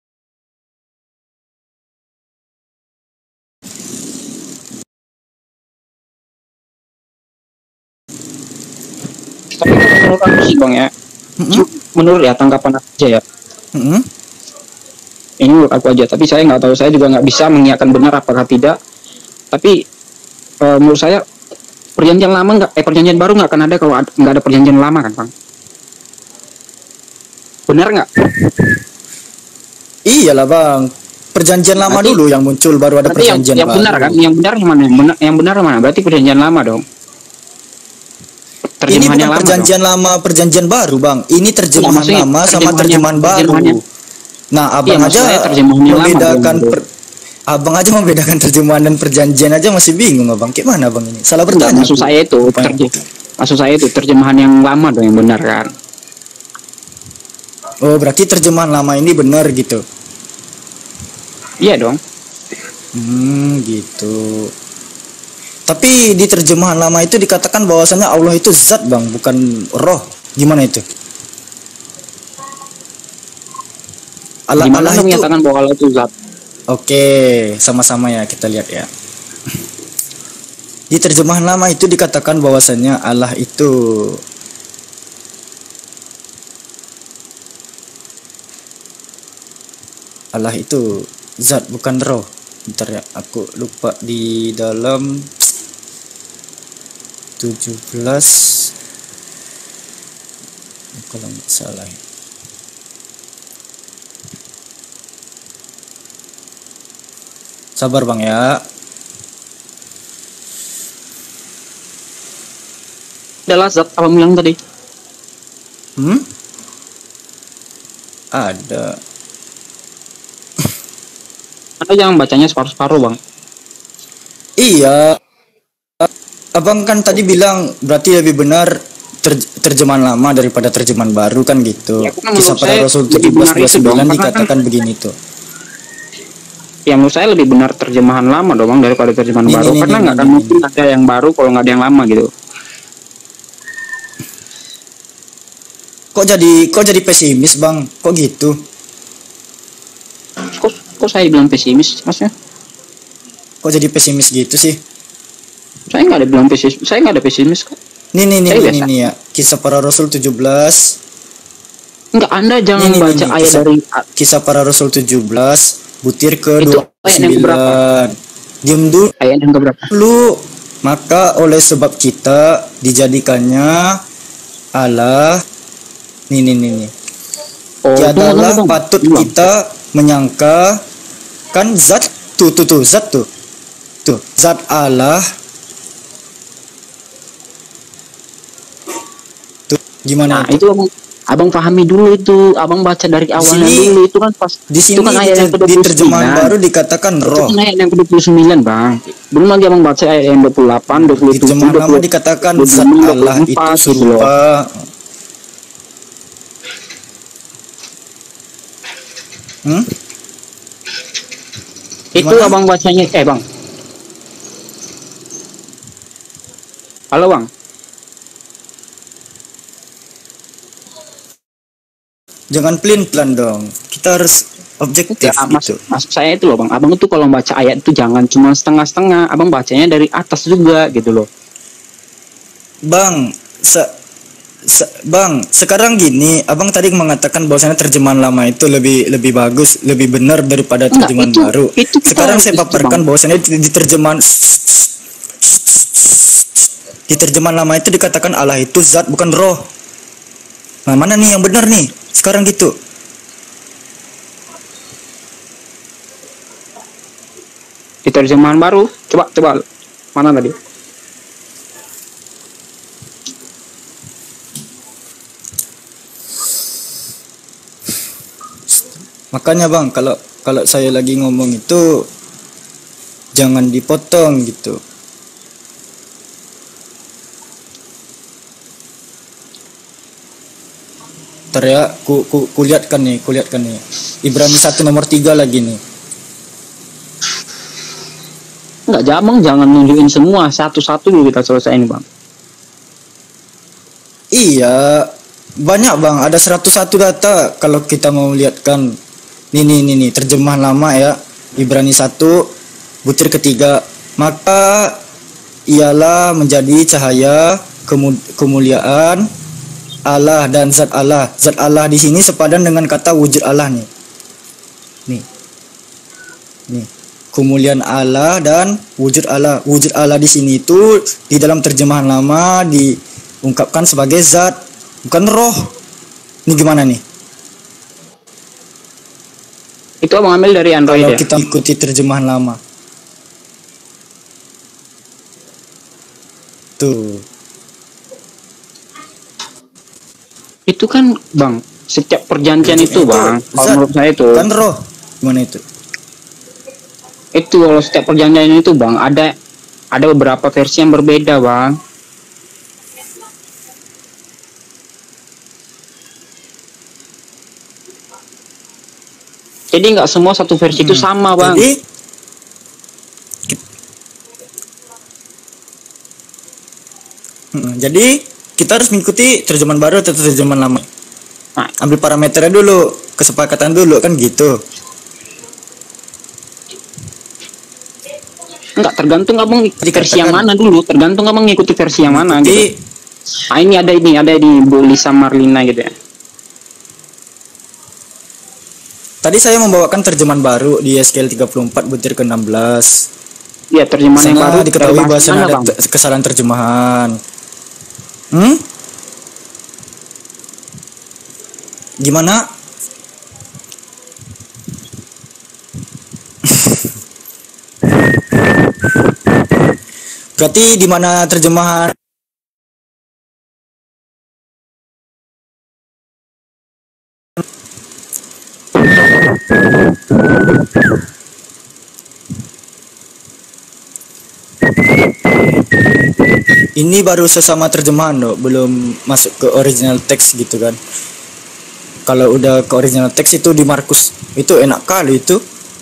S9: Tapi kalau menurut aku sih bang ya,
S5: Mm-mm.
S9: menurut ya tanggapan aku aja ya.
S5: Mm-mm.
S9: Ini menurut aku aja. Tapi saya nggak tahu, saya juga nggak bisa mengiyakan benar apakah tidak. Tapi eh, menurut saya perjanjian lama nggak eh perjanjian baru nggak akan ada kalau ad- nggak ada perjanjian lama kan bang? Benar nggak?
S5: Iyalah bang, perjanjian lama
S9: Berarti-
S5: dulu yang muncul, baru ada
S9: Berarti yang,
S5: perjanjian
S9: yang
S5: baru.
S9: benar kan? Yang benar yang mana? Yang benar, yang benar mana? Berarti perjanjian lama dong.
S5: Ini
S9: Terjemahan
S5: bukan
S9: yang lama
S5: perjanjian lama, perjanjian baru bang. Ini terjemahan
S9: maksudnya
S5: lama sama
S9: terjemahan
S5: terjemahan
S9: yang-
S5: baru.
S9: terjemahan yang-
S5: Nah abang
S9: Iya,
S5: aja
S9: maksudnya terjemahan yang lama
S5: membedakan
S9: dong,
S5: per- abang aja membedakan terjemahan dan perjanjian aja masih bingung abang. Kayak mana bang ini? Salah
S9: dong. Enggak,
S5: bertanya.
S9: maksud
S5: aku.
S9: saya itu
S5: Rupanya.
S9: terje- maksud saya itu terjemahan yang lama dong yang benar kan?
S5: Oh berarti terjemahan lama ini benar gitu.
S9: Iya dong.
S5: Hmm gitu. Tapi di terjemahan lama itu dikatakan bahwasanya Allah itu zat bang, bukan roh. Gimana itu? Allah,
S9: Gimana
S5: Allah
S9: anda
S5: itu.
S9: menyatakan bahwa Allah itu zat?
S5: Oke, sama-sama ya kita lihat ya. Di terjemahan lama itu dikatakan bahwasanya Allah itu Allah itu zat bukan roh. Bentar ya, aku lupa di dalam tujuh belas kalau nggak salah. Sabar bang ya.
S9: Adalah zat apa bilang tadi?
S5: Hmm? Ada.
S9: Anda jangan bacanya separuh-separuh bang.
S5: Iya. Abang kan tadi bilang berarti lebih benar ter- terjemahan lama daripada terjemahan baru kan gitu.
S9: Ya, kan
S5: Kisah
S9: menurut
S5: para
S9: saya
S5: Rasul
S9: lebih
S5: tujuh belas
S9: benar
S5: dua
S9: itu
S5: puluh sembilan
S9: dong, karena
S5: dikatakan begini tuh.
S9: Ya menurut saya lebih benar terjemahan lama dong bang daripada terjemahan
S5: Nih,
S9: baru
S5: nih, nih,
S9: karena
S5: nih,
S9: nggak
S5: nih,
S9: akan
S5: nih,
S9: mungkin ada yang baru kalau nggak ada yang lama gitu.
S5: Kok jadi kok jadi pesimis bang? Kok gitu?
S9: Kok, kok saya bilang pesimis maksudnya?
S5: Kok jadi pesimis gitu sih?
S9: Saya nggak ada bilang pesimis. Saya nggak ada pesimis kok.
S5: Nih nih nih
S9: Saya
S5: nih,
S9: biasa.
S5: nih, nih ya. Kisah para Rasul tujuh belas.
S9: Nggak, Anda jangan
S5: Nih, nih,
S9: baca
S5: nih, nih,
S9: ayat
S5: kisah-
S9: dari
S5: Kisah para Rasul tujuh belas butir ke
S9: Itu
S5: dua puluh
S9: ayat yang keberapa?
S5: sembilan. Diam dulu.
S9: ayat yang keberapa?
S5: Lu maka oleh sebab kita dijadikannya Allah nih nih nih nih
S9: Oh,
S5: tiadalah
S9: tunggu, tunggu, tunggu.
S5: patut
S9: Ulang.
S5: kita menyangka kan zat tuh tuh tuh zat tuh tuh zat Allah tuh gimana
S9: Nah
S5: itu?
S9: itu abang, abang pahami dulu itu, abang baca dari awalnya
S5: sini-
S9: dulu itu kan pas
S5: Di
S9: itu
S5: sini
S9: kan ayat
S5: di,
S9: yang
S5: di
S9: ke-dua puluh
S5: terjemahan
S9: sembilan.
S5: baru dikatakan
S9: Itu
S5: roh.
S9: kan ayat yang ke dua puluh sembilan bang. Belum lagi abang baca ayat yang dua puluh delapan, dua puluh
S5: Di
S9: tujuh,
S5: terjemahan
S9: dua
S5: lama
S9: puluh
S5: dikatakan
S9: dua puluh
S5: zat
S9: lima,
S5: Allah
S9: dua puluh
S5: itu
S9: empat gitu loh.
S5: serupa. Hmm?
S9: Itu
S5: Gimana?
S9: abang bacanya eh bang. Halo bang.
S5: Jangan pelin-pelan dong. Kita harus objektif
S9: Ya, mas,
S5: gitu.
S9: maksud saya itu loh bang. Abang itu kalau baca ayat itu jangan cuma setengah-setengah. Abang bacanya dari atas juga gitu loh.
S5: Bang, se, se- Bang, sekarang gini, Abang tadi mengatakan bahwasanya terjemahan lama itu lebih lebih bagus, lebih benar daripada
S9: Enggak,
S5: terjemahan
S9: itu-
S5: baru.
S9: itu kita
S5: Sekarang
S9: harus
S5: saya
S9: itu,
S5: paparkan
S9: Bang.
S5: bahwasanya di, di terjemahan di terjemahan lama itu dikatakan Allah itu zat bukan roh. Nah, mana nih yang benar nih? Sekarang gitu.
S9: Di terjemahan baru, coba coba mana tadi?
S5: Makanya Bang, kalau kalau saya lagi ngomong itu jangan dipotong gitu. Ntar ya, ku, ku, kulihatkan nih, kulihatkan nih. Ibrani satu nomor tiga lagi nih.
S9: Enggak, jamang jangan nunjukin semua satu-satu dulu kita selesaiin bang.
S5: Iya, banyak Bang, ada seratus satu data kalau kita mau lihatkan. Nih nih nih, nih terjemahan lama ya. Ibrani satu butir ketiga. Maka ialah menjadi cahaya kemu- kemuliaan Allah dan zat Allah. Zat Allah di sini sepadan dengan kata wujud Allah nih. Nih. Nih. kemuliaan Allah dan wujud Allah. Wujud Allah di sini itu di dalam terjemahan lama diungkapkan sebagai zat, bukan roh. Ini gimana nih?
S9: Itu abang ambil dari Android
S5: Kalau
S9: ya?
S5: kita ikuti terjemahan lama. Tuh.
S9: Itu kan bang, setiap perjanjian itu bang, kalau
S5: zat,
S9: menurut saya itu
S5: kan roh. Gimana itu?
S9: itu kalau setiap perjanjian itu bang ada ada beberapa versi yang berbeda bang. Jadi nggak semua satu versi itu
S5: Hmm.
S9: sama bang.
S5: Jadi Hmm, jadi kita harus mengikuti terjemahan baru atau terjemahan lama.
S9: Nah,
S5: Ambil parameternya dulu, kesepakatan dulu kan gitu.
S9: Enggak, tergantung abang ikuti versi yang
S5: Dikatakan-
S9: mana dulu, tergantung abang ngikuti versi yang mana
S5: Jadi
S9: gitu. Ah ini ada ini ada di Bu Lisa Marlina gitu ya.
S5: tadi saya membawakan terjemahan baru di S K L tiga puluh empat butir ke enam belas.
S9: Iya, terjemahan yang baru
S5: Sana diketahui
S9: dari bahasa
S5: bahwa
S9: mana,
S5: ada
S9: bang?
S5: te- kesalahan terjemahan. Hmm? Gimana? Berarti di mana terjemahan ini baru sesama terjemahan loh, belum masuk ke original text gitu kan. Kalau udah ke original text itu di Markus itu enak kali itu.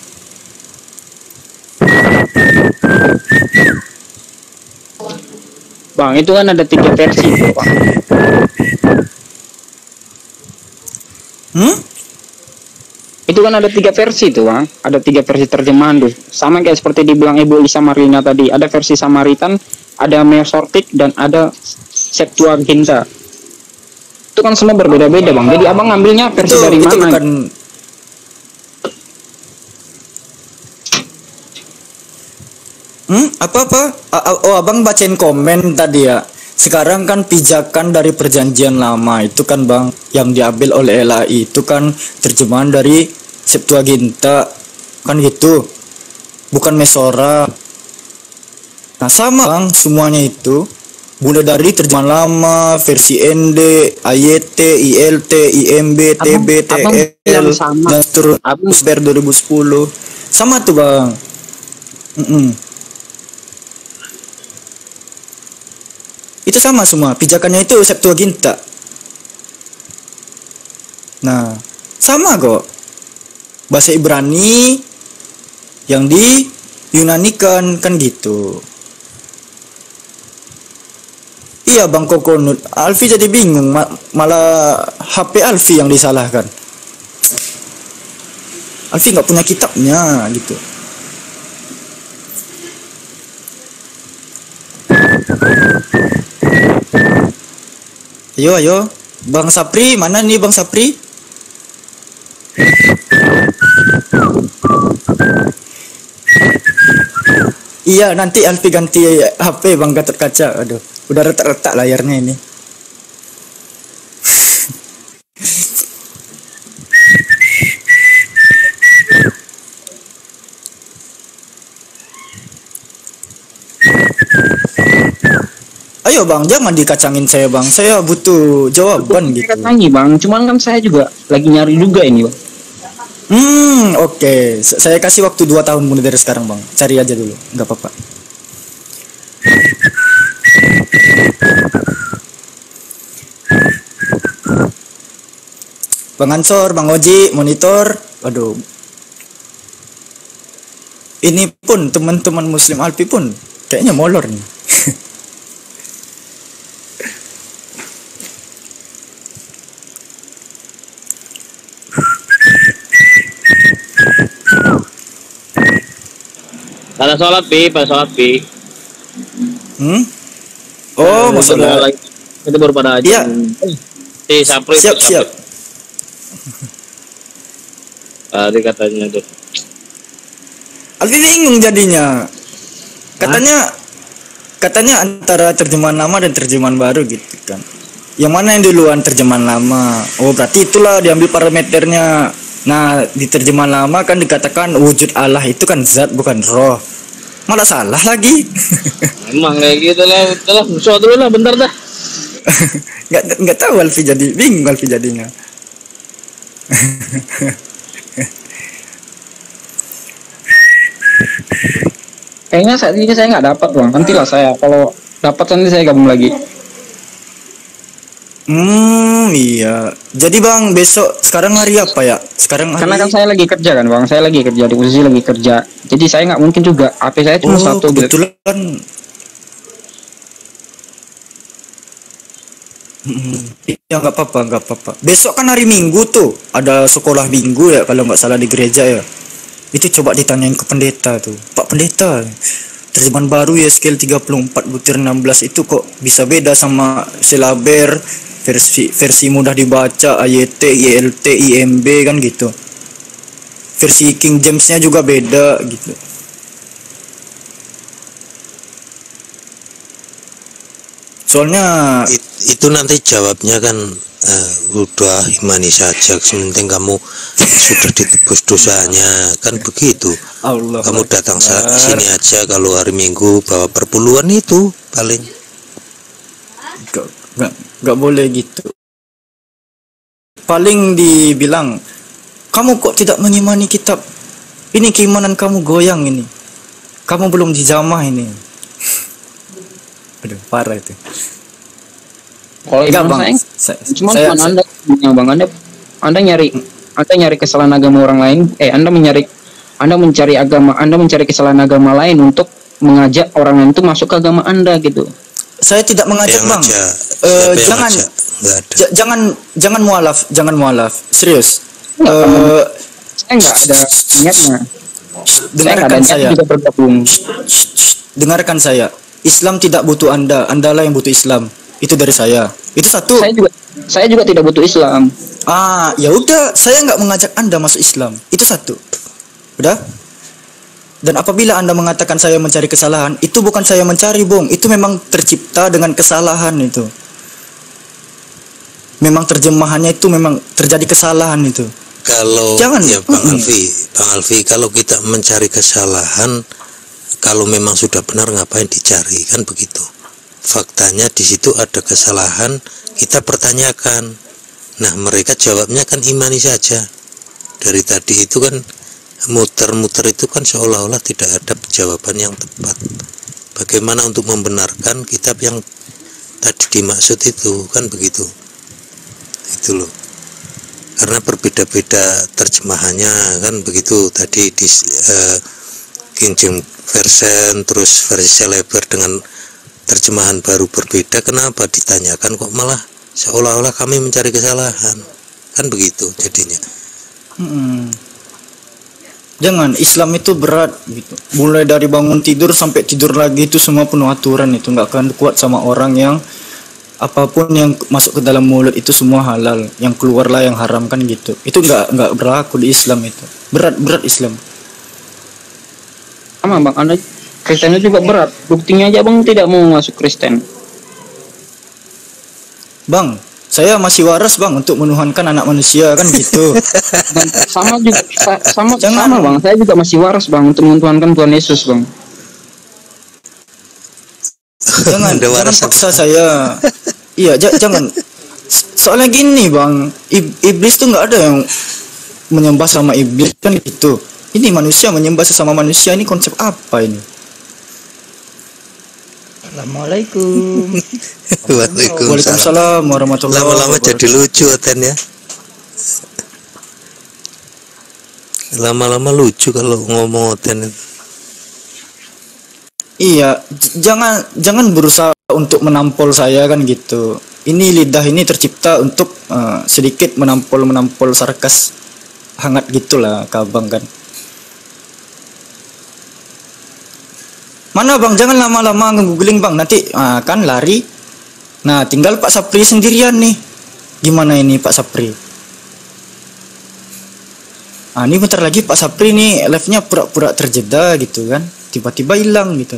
S9: Bang, itu kan ada tiga versi tuh, bang.
S5: Hmm?
S9: Itu kan ada tiga versi tuh, bang. Ada tiga versi terjemahan tuh. Sama kayak seperti dibilang Ibu Lisa Marlina tadi. Ada versi Samaritan, ada Mesortic, dan ada Septuaginta. Itu kan semua berbeda-beda, bang. Jadi abang ngambilnya versi
S5: Itu
S9: dari
S5: itu
S9: mana?
S5: bukan Hmm, apa-apa? A- a- Oh, abang bacain komen tadi ya. Sekarang kan pijakan dari perjanjian lama itu kan bang, yang diambil oleh L A I itu kan terjemahan dari Septuaginta, kan gitu, bukan Mesora. Nah sama bang, semuanya itu mulai dari terjemahan lama, versi N D, A Y T, I L T, I M B, T B, T
S9: abang
S5: L,
S9: bilang sama.
S5: dan seterusnya.
S9: Abang-
S5: Ber dua ribu sepuluh sama tuh bang. Mm-mm. Itu sama semua, pijakannya itu Septuaginta. Nah, sama kok. Bahasa Ibrani yang di Yunanikan kan gitu. Iya Bang Kokonut, Alfi jadi bingung, ma- malah H P Alfi yang disalahkan. Alfi nggak punya kitabnya gitu. Ayo ayo, Bang Sapri, mana nih Bang Sapri? Iya, nanti Alfi ganti H P Bang Gatot Kaca. Aduh, udah retak-retak layarnya ini. Ayo Bang, jangan dikacangin saya Bang. Saya butuh jawaban gitu.
S9: Kacangi, bang. Cuman kan saya juga lagi nyari juga ini, bang.
S5: Hmm, oke. S- Saya kasih waktu dua tahun mulai dari sekarang Bang. Cari aja dulu, nggak apa-apa. Bang Ansor, Bang Oji, monitor. Waduh. Ini pun teman-teman Muslim Alpi pun kayaknya molor nih.
S2: Pada sholat pi, pada sholat pi.
S5: Hmm? Oh,
S2: Itu
S5: masalah.
S2: baru lagi- Itu baru pada aja.
S5: Iya.
S2: Si Sapri.
S5: Siap,
S2: Sapri.
S5: siap.
S2: Tadi katanya tuh.
S5: Alfi bingung jadinya. Katanya katanya antara terjemahan lama dan terjemahan baru gitu kan. Yang mana yang duluan terjemahan lama? Oh, berarti itulah diambil parameternya. Nah, di terjemahan lama kan dikatakan wujud Allah itu kan zat bukan roh. Malah salah lagi.
S2: Emang kayak gitu lah. Udah, musuh dulu lah, bentar dah.
S5: Nggak nggak tahu Alfi jadi bingung Alfi jadinya.
S9: Kayaknya saat ini saya nggak dapat bang. Nantilah saya kalau dapat nanti saya gabung lagi.
S5: Hmm, iya. Jadi bang, besok sekarang hari apa ya? Sekarang hari...
S9: Karena kan saya lagi kerja kan bang. Saya lagi kerja di posisi lagi kerja. Jadi saya nggak mungkin juga. H P saya cuma
S5: oh,
S9: satu.
S5: Kebetulan. Hmm, ya nggak apa-apa, nggak apa-apa. Besok kan hari Minggu tuh, ada sekolah Minggu ya kalau nggak salah di gereja ya. Itu coba ditanyain ke pendeta tuh, Pak Pendeta, terjemahan baru ya skill tiga puluh empat butir enam belas itu kok bisa beda sama silaber versi versi mudah dibaca A Y T, I L T, I M B kan gitu. Versi King James-nya juga beda gitu. Soalnya
S10: It, itu nanti jawabnya kan uh, udah imani saja, sementing kamu sudah ditebus dosanya kan begitu.
S5: Allah
S10: kamu datang sa- sini aja kalau hari Minggu bawa perpuluhan itu paling.
S5: Gak, gak, gak boleh gitu. Paling dibilang kamu kok tidak mengimani kitab ini, keimanan kamu goyang ini, kamu belum dijamah ini. Aduh, parah itu.
S9: Kalau
S5: enggak bang,
S9: saya,
S5: saya,
S9: cuma
S5: saya,
S9: cuma anda, yang bang anda, anda nyari, anda nyari kesalahan agama orang lain. Eh, anda mencari, anda mencari agama, anda mencari kesalahan agama lain untuk mengajak orang lain itu masuk ke agama anda gitu.
S5: Saya tidak mengajak
S10: Yang
S5: bang.
S10: aja,
S5: Uh,
S10: yang
S5: jangan,
S10: aja?
S5: j- jangan, jangan mualaf, jangan mualaf. Serius.
S9: Enggak,
S5: Uh,
S9: saya nggak ada niatnya.
S5: dengarkan
S9: saya.
S5: saya.
S9: Juga bergabung.
S5: Dengarkan saya. Islam tidak butuh anda, andalah yang butuh Islam. Itu dari saya. Itu satu.
S9: Saya juga, saya juga tidak butuh Islam.
S5: Ah, ya udah, saya nggak mengajak anda masuk Islam. Itu satu. Udah. Dan apabila anda mengatakan saya mencari kesalahan, itu bukan saya mencari, bung. Itu memang tercipta dengan kesalahan itu. Memang terjemahannya itu memang terjadi kesalahan itu.
S10: Kalau
S5: Jangan.
S10: ya Bang
S5: Mm-mm.
S10: Alfi, Bang Alfi, kalau kita mencari kesalahan, kalau memang sudah benar ngapain dicari, kan begitu. Faktanya di situ ada kesalahan, kita pertanyakan. Nah, mereka jawabnya kan imani saja. Dari tadi itu kan muter-muter itu kan seolah-olah tidak ada jawaban yang tepat. Bagaimana untuk membenarkan kitab yang tadi dimaksud itu, kan begitu. Itu loh. Karena berbeda-beda terjemahannya kan begitu tadi di uh, King James Version terus versi Celeber dengan terjemahan baru berbeda. Kenapa ditanyakan kok malah seolah-olah kami mencari kesalahan, kan begitu jadinya.
S5: Hmm. Jangan, Islam itu berat gitu. Mulai dari bangun tidur sampai tidur lagi itu semua penuh aturan, itu nggak akan kuat sama orang yang apapun yang masuk ke dalam mulut itu semua halal, yang keluarlah yang haram kan gitu. Itu nggak nggak berlaku di Islam itu. Berat berat Islam.
S9: Sama bang, anda Kristen juga berat. Buktinya aja bang tidak mau masuk Kristen.
S5: Bang, saya masih waras bang untuk menuhankan anak manusia kan gitu.
S9: Dan sama juga sa- sama
S5: Jangan.
S9: sama bang, saya juga masih waras bang untuk mentuhankan Tuhan Yesus bang.
S5: Jangan,
S10: Ada
S5: jangan
S10: waras
S5: paksa saya. Iya, j- jangan. Soalnya gini bang, ib- iblis tuh nggak ada yang menyembah sama iblis kan gitu. Ini manusia menyembah sesama manusia, ini konsep apa ini?
S1: Assalamualaikum.
S10: Waalaikumsalam.
S5: Waalaikumsalam warahmatullahi
S10: Lama-lama
S5: wabarakatuh.
S10: jadi lucu Oten ya. Lama-lama lucu kalau ngomong Oten itu.
S5: Iya, j- jangan jangan berusaha untuk menampol saya kan gitu. Ini lidah ini tercipta untuk eh, sedikit menampol menampol sarkas hangat gitulah kabang kan. Mana bang, jangan lama-lama nge-googling bang, nanti ah, kan lari. Nah, tinggal Pak Sapri sendirian nih. Gimana ini Pak Sapri? Ah, ini bentar lagi Pak Sapri nih live-nya pura-pura terjeda gitu kan. Tiba-tiba hilang gitu.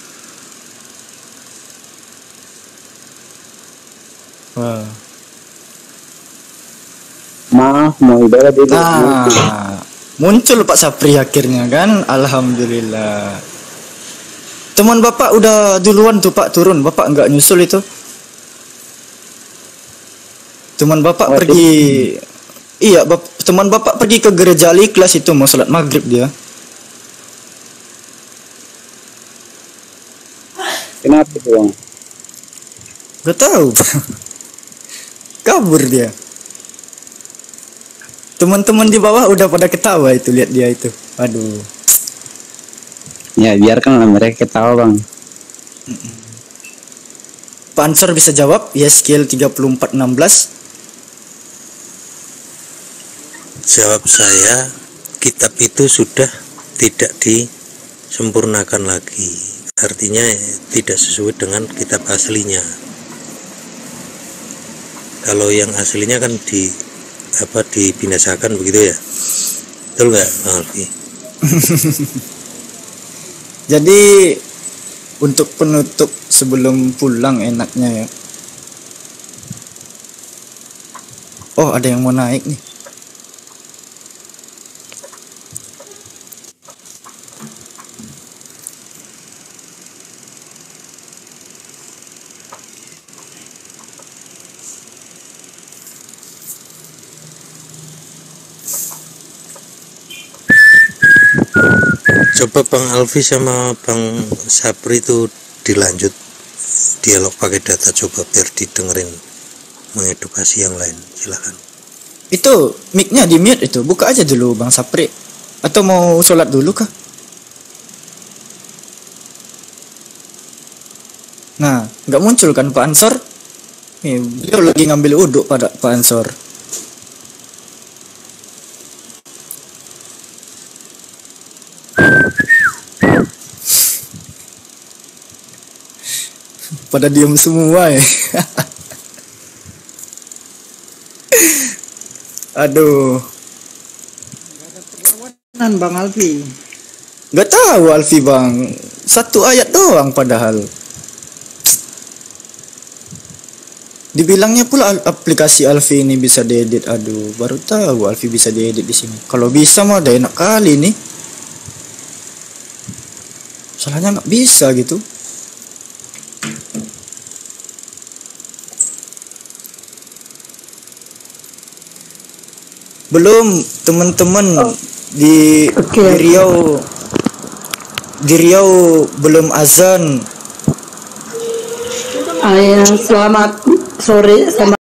S5: Wah.
S8: Maaf, mau ibadah dulu.
S5: Nah, muncul Pak Sapri akhirnya kan. Alhamdulillah. Teman Bapak udah duluan tuh Pak turun. Bapak nggak nyusul itu? Teman Bapak
S8: Oh,
S5: pergi. Iya, bap teman Bapak pergi ke gereja Al-Ikhlas itu mau sholat maghrib dia.
S8: Kenapa tuh Bang?
S5: Gak tahu. Kabur dia. Teman-teman di bawah udah pada ketawa itu, lihat dia itu. Aduh.
S7: Ya biarkan mereka ketawa Bang.
S5: Pak Ansor bisa jawab? Yeskiel tiga puluh empat enam belas.
S10: Jawab saya, kitab itu sudah tidak disempurnakan lagi. Artinya tidak sesuai dengan kitab aslinya. Kalau yang aslinya kan di apa dibinasakan begitu ya. Betul nggak, Bang Alfi?
S5: Jadi untuk penutup sebelum pulang enaknya ya. Oh, ada yang mau naik nih.
S10: Coba Bang Alfi sama Bang Sapri itu dilanjut dialog pakai data, coba biar didengerin, mengedukasi yang lain. Silakan.
S5: Itu mic-nya di mute itu. Buka aja dulu Bang Sapri. Atau mau sholat dulu kah? Nah, nggak muncul kan Pak Ansor? Nih, beliau lagi ngambil uduk pada Pak Ansor. Pada diam semua ya. Aduh.
S11: Nan Bang Alfi.
S5: Gak tahu Alfi Bang. Satu ayat doang padahal. Dibilangnya pula aplikasi Alfi ini bisa diedit. Aduh, baru tahu Alfi bisa diedit di sini. Kalau bisa mah udah enak kali nih. Salahnya nggak bisa gitu. Belum teman-teman oh. di, okay. di Riau di Riau belum azan.
S1: Ayah, selamat sore sama